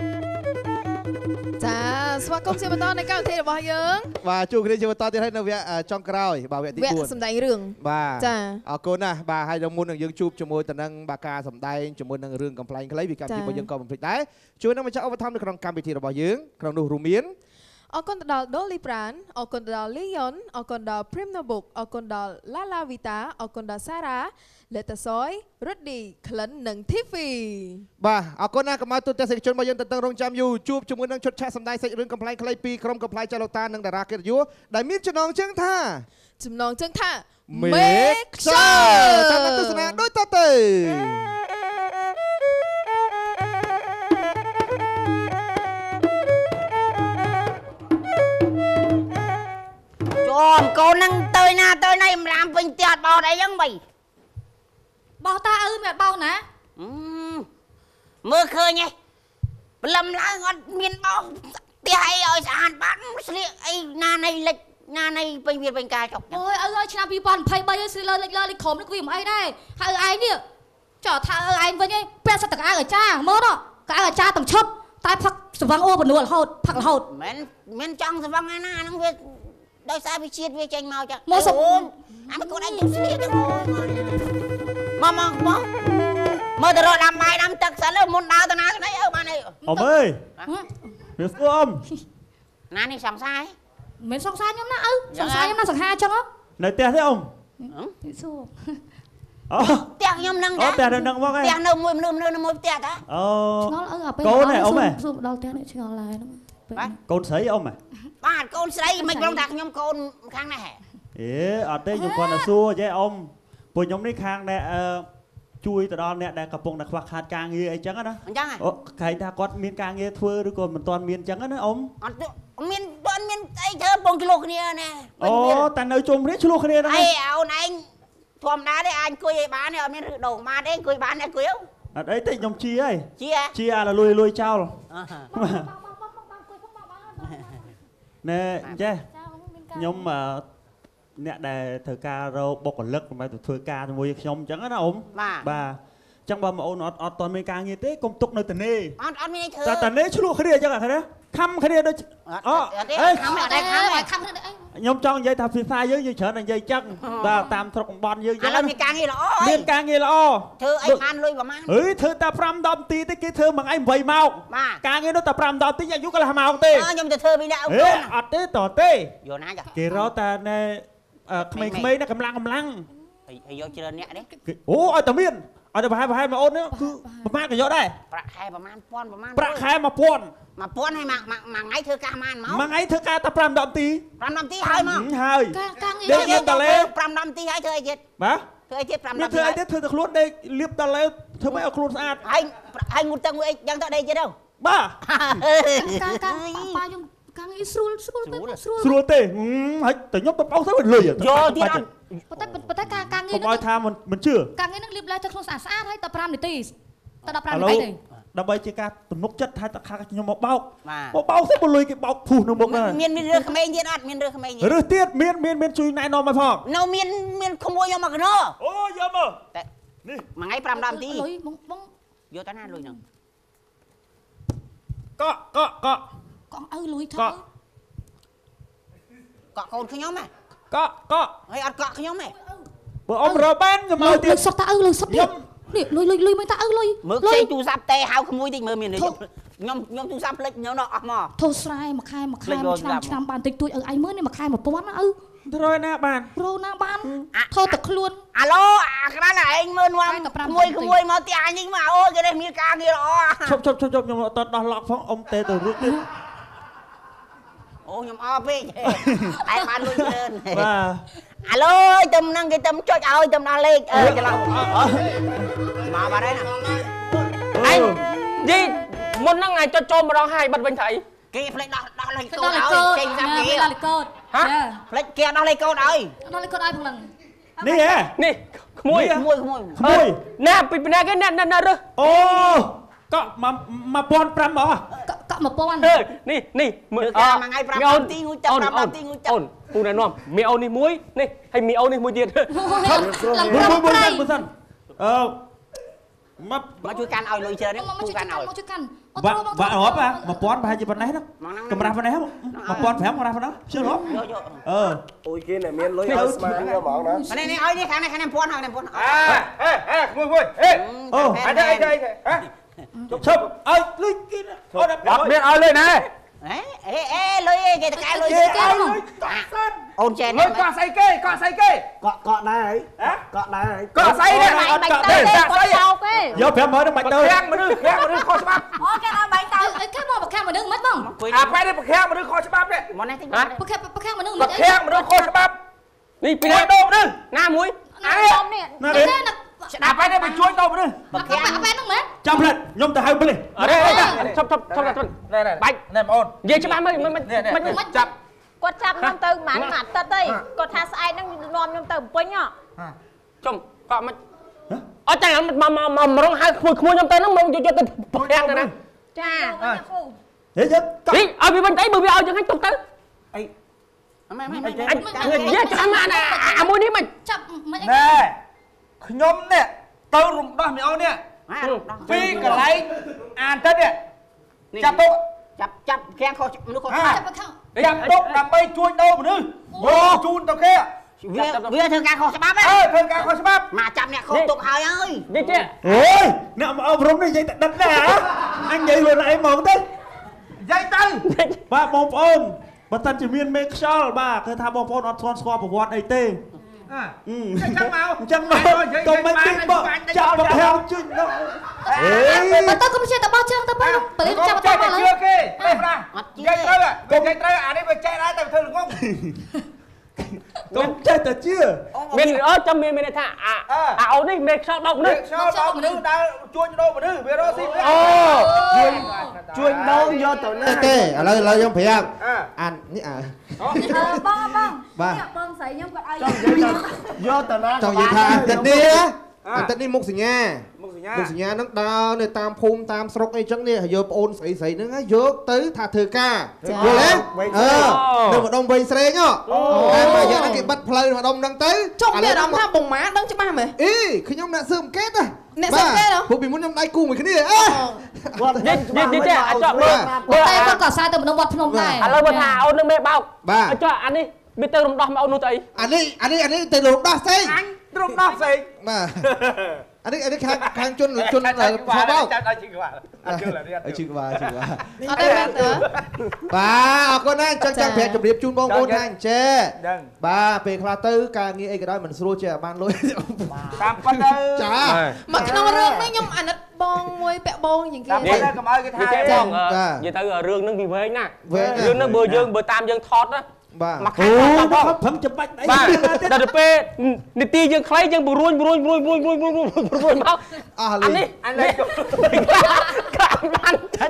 ចាស្វាគមន៍ជាបន្តនៃកម្មវិធីរបស់យើងបាទជួបគ្នាជាបន្តទៀតហើយនៅវគ្គចុងក្រោយបាទវគ្គទី4 វគ្គសម្ដែងរឿងបាទចាអរគុណណាបាទហើយដល់មុននឹងយើងជួបជាមួយទៅនឹងបាទការសម្ដែងជាមួយនឹងរឿងកំប្លែងខ្លីពីកម្មវិធីរបស់យើងក៏បំភ្លេចដែរជួយនឹងម្ចាស់ឧបត្ថម្ភនៅក្នុងកម្មវិធីរបស់យើងក្នុងនោះរួមមានអរគុណដល់ Dolly Brand អរគុណដល់ Leon អរគុណដល់ Prim Notebook អរគុណដល់ Lala Vita អរគុណដល់ Sarah Letasoy Rudy Klin និង Tiffy បាទអរគុណណាស់កុំឲ្យទូទាំងសេដ្ឋជនរបស់យើងទៅរងចាំយូរជួបជាមួយនឹងឈុតឆាកសម្ដែងសាច់រឿងកំប្លែងខ្លីពីក្រុមកំប្លែងចលតានិងតារាកិត្តិយសដែលមានចំណងជើងថា Make Sure តាមទស្សនាដូចតទៅចូលកូននឹងទៅណាទៅណៃម្រាមពេញផ្ទះបោតអីចឹងបីបោតាឪមិនបោណាមើលឃើញឯងព្រលឹមឡើងអត់មានបោផ្ទះអីឲ្យស្អាតបានស្លៀកអីណានៃលិចណានៃពេញវាពេញការចុកអូយឪអើយឆ្នាំ2023ឲ្យស្លៀកលើលិចលើលិចក្រុមនេះគួយមិនអីដែរហើយឯងនេះចោះថាឯងវិញឯងពាក់សិតតកៅអាចារ្យមើលកៅអាចារ្យទាំងឈុតតែផឹកស្វឹងអូបនួលរហូតផឹករហូតមិនចង់ស្វឹងឯណាហ្នឹងវាដោយសារវាជាតិវាចេញមកចឹងមកសុំអាមកូនឯងស្លៀកទៅមកមើលទៅរកដាំបាយដាំទឹកសិនមុនដើរទៅណាទៅណីអើបានអីអមអើយវាស្គាល់អមណានេះសង្សារមិនសង្សារខ្ញុំណាឪសង្សារខ្ញុំណាសង្ហាចឹងនៅផ្ទះទេអមសួរเตียงยมนั่งแต่เดินนั่งว่าไงเตียงเนื้อมวยเนื้อมวยเตียงอ่ะโกนเนี่ยông này ដល់ផ្ទះនេះឆ្ងល់ឡើយហ្នឹងកូនស្រីông này បាទកូនស្រីមិនប្រងថាខ្ញុំកូនខាងនេះអត់ទេខ្ញុំគាត់ទៅសួរចេះអ៊ំពួកខ្ញុំនេះខាងអ្នកជួយទៅដល់អ្នកដែលកំពុងតែខ្វះខាតការងារអីចឹងណាអញ្ចឹងអូក្រែងថាគាត់មានការងារធ្វើឬក៏មិនទាន់មានចឹងណាអ៊ំអត់មានទាន់មានអីធ្វើបងឆ្លោះគ្នាណាអូតែនៅជុំគ្នាឆ្លោះគ្នាហ្នឹងអីអូនឯងធម្មតាទេអាចអង្គុយឲ្យបានទេអត់មានឬដងបានទេអង្គុយបានទេអង្គុយអត់អីទេខ្ញុំជាហើយជាអាលុយចោលណែចេះខ្ញុំអ្នកដែលធ្វើការរកបុគ្គលិកដើម្បីទៅធ្វើការជាមួយខ្ញុំអញ្ចឹងណាអ៊ំបាទអញ្ចឹងបើបងអូនអត់ទាន់មានការងារទេកុំទុកនៅតានេអត់មានធ្វើតែតានេឆ្លោះគ្នាអញ្ចឹងឃើញទេខំគ្នាដូចខំអត់ដែរខំខ្ញុំចង់និយាយថាភាសាយើងច្រើនតែនិយាយចឹងបាទតាមស្រុកតំបន់យើងចឹងឥឡូវមានការងារល្អមានការងារល្អធ្វើអីបានលុយប្រហែលអើយធ្វើតែ5 10នាទីទេគេធ្វើមួយថ្ងៃ8ម៉ោងការងារនោះតែ5 10នាទីអាយុកន្លះម៉ោងទេខ្ញុំទៅធ្វើពីអ្នកអត់ទេតទេយកណាគេរកតែក្មេងៗណាកម្លាំងហើយយកច្រើនអ្នកទេអូឲ្យតែមានឲ្យតែប្រហែលមកអូននេះគឺប្រហែលក៏យកដែរប្រាក់ខែប្រហែល1000 ប្រាក់ខែ1000 ហើយមួយថ្ងៃធ្វើការប៉ុន្មានមួយថ្ងៃធ្វើការតែ5 10នាទី 5 10នាទីហើយមកហើយការងារយើងទៅលេ5 10នាទីហើយធ្វើអីទៀតបាទធ្វើអីទៀត5 10នាទីធ្វើអីទៀតធ្វើតែខ្លួនដេកលាបតែលេធ្វើម៉េចឲ្យខ្លួនស្អាតហើយងូតទឹកមួយអីយ៉ាងទៅដេកទៀតទៅបាទការប៉ាខ្ញុំការងារស្រួលទេហើយតែខ្ញុំទៅបោកទៅលុយយកទៀតអត់ប៉ុន្តែការងារហ្នឹងឲ្យថាមិនជឿការងារហ្នឹងលាបឡែទៅខ្លួនស្អាតហើយតែ5នាទីតែ15នាទីទេដើម្បីជាការទំនុកចិត្តថាខ្ញុំមកបោកទៅពលុយគេបោកភុះនៅមុខហ្នឹងមានរឿងក្មេងទៀតអត់មានរឿងក្មេងរឿងទៀតមានជួយណែនាំមកផងនៅមានក្មួយយកមកកណោអូយកមកតែនេះមួយថ្ងៃ5 10នាទីលុយបងយកតាណាលុយហ្នឹងកក់អើលុយថើកក់កូនខ្ញុំហ៎កក់ហើយអត់កក់ខ្ញុំហ៎បើអ៊ំរបានខ្ញុំឲ្យទៀតសុទ្ធតាឪលុយសុទ្ធទៀតនេះលុយមិនតាឪលុយមើលខ្ចីទូរស័ព្ទទេហៅក្មួយតិចមើលមានខ្ញុំទូរស័ព្ទផ្លិចខ្ញុំនោះអស់មកធូរស្រែមួយខែឆ្នាំបានតិចតួចឪឯងមើលនេះមួយខែ1000ណាឪរយណាបានរណាបានធូរតែខ្លួនអាឡូអាក្រាន់ឯងមើលនាំក្មួយមកទីអញនេះមកអូគេនេះមានការងារល្អឈប់ខ្ញុំអត់ដោះឡក់ផងអ៊ំទេទៅរួចទៀតអូខ្ញុំអរពេកឯងបានលុយច្រើនបាទអាឡូទៅនឹងគេទៅចុចឲ្យទៅដល់លេខច្រឡំមកបាត់ហើយណាអញយីមុនហ្នឹងឯងចុចចូលម្ដងហើយបិទវិញទៅអីគេផ្លេចដោះលេខកូដឲ្យចេញតាមគេដោះលេខកូដផ្លេចគេដោះលេខកូដឲ្យដោះលេខកូដឲ្យផងហ្នឹងនេះហ៎នេះក្មួយណាពីណាគេណារើសអូកក់1500ហ្មងកក់1000 នេះមើលការមួយថ្ងៃ5 នាទីងូចាប់5 នាទីងូចាប់អូនពូណែនាំមីអូននេះមួយនេះហើយមីអូននេះមួយទៀតមួយសិនមកជួយកាន់ឲ្យលុយច្រើននេះពូកាន់ឲ្យជួយកាន់បាក់រាប់1000ប្រហែលជាប៉ុណ្ណេះហ្នឹងកម្រាស់ប៉ុណ្ណេះ1500កម្រាស់ប៉ុណ្ណេះជឿរាប់អូយគេមានលុយឲ្យស្មានហ្មងណានេះឲ្យនេះខាងនេះ1000ហើយ1000 មួយអូអីហ៎ឈប់ឲ្យលុយគេអត់មានឲ្យលុយណាអេលុយគេតកែលុយគេអូនចេះលុយកក់ស្អីគេកក់ដែរហើយកក់ដែរហើយកក់ស្អីនេះបាញ់ទៅទេគាត់ទេយក500នឹងបាច់ទៅខាងមនុស្សខុសច្បាប់អូគេឲ្យបាញ់ទៅគេមកប្រខាំមនុស្សមិនបងអាបែរនេះប្រខាំមនុស្សខុសច្បាប់ទេមកនេះតិចប្រខាំមនុស្សមិនប្រខាំមនុស្សខុសច្បាប់នេះពីណាដូបមនុស្សណាមួយអានេះស្ដាប់ហើយទៅជួយដូបមនុស្សប្រខាំបែបហ្នឹងមែនចាំផ្លេចខ្ញុំទៅហៅផ្លេចអរេឈប់បាច់ណែបងអូននិយាយច្បាស់មិនចាប់គាត់ចាប់ខ្ញុំទៅប្រហែលមួយអាទិត្យទេគាត់ថាស្អែកហ្នឹងនាំខ្ញុំទៅពេញហ៎ចុំកក់មិនអត់ចាំមករងហៅក្មួយខ្ញុំទៅហ្នឹងមកយកទៅប្រខាំងទៅណាចាហេយកនេះឲ្យវាវិញទៅបើវាឲ្យយើងឲ្យទុកទៅអីម៉ែនិយាយចាំអាមួយនេះមិនចាប់មិនណែខ្ញុំនេះទៅរំដោះមីអូននេះពីកន្លែងអានទឹកនេះចាប់ទុកចាប់ខាងខុសមនុស្សខុសចាប់ទុកដើម្បីជួយដូរមនុស្សមកជូនទៅគេវាធ្វើការខុសច្បាប់ហ៎ធ្វើការខុសច្បាប់មកចាប់អ្នកខុសទុកហើយនិយាយអើយអ្នកមកអប់រំនេះនិយាយតែដិតណាអញនិយាយខ្លួនឯងហ្មងទៅនិយាយទៅបាទបងប្អូនបើសិនជាមានមេខ្យល់បាទគឺថាបងប្អូនអត់ស្គាល់ប្រវត្តិអីទេ chẳng mau còn mấy tiếng bọ chạm vào theo chứ đâu mà tôi không chơi tập bao chân tập bao bởi vì chạm vào bao lấy dây tới rồi dây tới à đây mình chạy ra tại thường không con chơi thật chưa mình ở trong miền này thà áo đi mình sao động nữa đang chuồn đâu mà nữa bây giờ xin chuồn đâu vô tụi nó ok lời trong phía ăn ní bông sấy nhông còn ai vô tụi nó trong gì thà anh tết đi mục sinh nha nó đau này tam phum tam sọc ấy chẳng nè vô ôn sấy nó vô tới thà thừa ca vô lên đừng mà đông vây xe nhá mà giờ nó kịp bắt play mà đông đang tới trong kia đóng tham bùng má đang chứ ba mày ý khi nhông đã sớm kết à nè sớm kết đâu phụ bị muốn nhông đai cu mày cái này đi chứ chọn tay con cỏ sai từ một đông bọt phồng này lời bật hà ôn nước mẹ bao cho anh đi biết từ đồng đo mà ôn nuôi tay anh đi từ đồng đo xây anh đồng đo xây mà anh đi khang chun là phò bao chừng bà bà con anh chắc phải chụp điệp chun bông ôn hàng che bà về khoa tư càng nghĩ cái đó mình xua che ban lối tam phân đâu chả mà cái nó rương đấy nhưng anh ít bông môi bẹ bông những kia đây cầm ơi cái thai bông vậy tới rương nó vì về nè rương nó bừa dương bừa tam dương thọt đó mà khai thọt phẩm chụp bạch đấy bà đặt được pe nị ti dương khay dương bừa ruồi máu anh đi anh lấy cả anh chân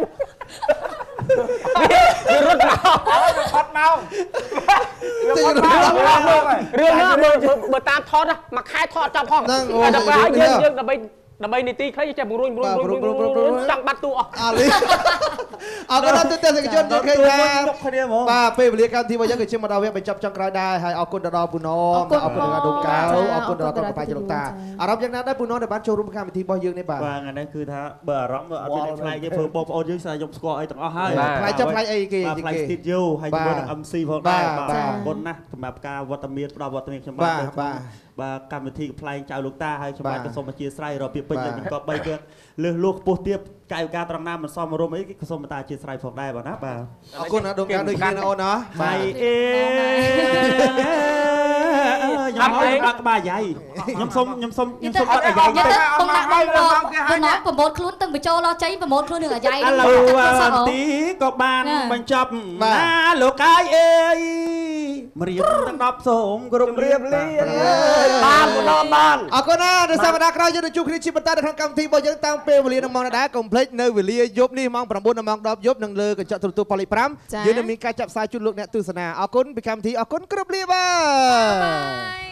rút máu rương nó bừa tam thọt á mà khai thọt trong phòng đặt vào dương là bây nị ti khay chạy bừa ruồi chẳng bắt tu ก็นั่นเต้นๆกันจนโอเคนะป้าเป้บริการที่ว่ายังเกิดเชื่อมาดาวเว็บไปจับจังกรายได้ให้เอาคนดาวปุนอมเอาคนดาวดงเกาเอาคนดาวต้องไปจลงตาอารับยังนั้นได้ปุนอมในบ้านโชว์รูมข้ามไปที่บ่อยืนในบ้านว่างั้นนั่นคือถ้าเบอร์ร้องว่าเป็นใครจะเพิ่มบอลโอนยืนใส่ยมสกอร์ไอ้ต่างให้ใครจะใครไอ้กี่ใครสติดยูให้บนอัมซีพอได้บนนะสำหรับการวัตเมียเราวัตเมียชมบ้านbà cầm một thi play chào lục ta hay cho bạn cái sông mà chia sẻ rồi việc bây giờ mình có bây giờ lừa luộc bột tiếp cài ca trăng nam mình xong mà rồi mấy cái sông mà ta chia sẻ phòng đây bà nắp bà con nó đụng đôi khi nó nó mày nhóm bà dày nhóm sông bắt ở dày tôi nói của một luôn từng bị cho lo cháy và một luôn nữa ở dày alo tí có ban mình chọc na lục cái ơi mà riêng tăng đập sông gồm riêng ban của nó ban con na được sao mà đã coi cho được chụp clip chụp ta được thằng cầm thi bao giờ tăng pe về liền mong đã complete nơi về liền giúp đi mongประมวลมองดอบgiúp នឹងលើកញ្ចក់ទូរទស្សន៍ប៉ូលី5យើងនឹងមានការចាប់ផ្សាយជូនលោកអ្នកទស្សនាអរគុណពីកម្មវិធីអរគុណគ្រប់លាបាទ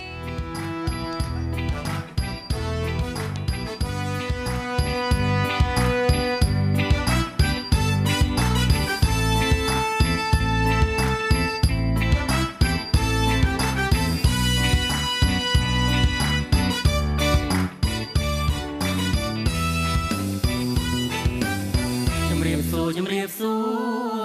ជំរាបសួរ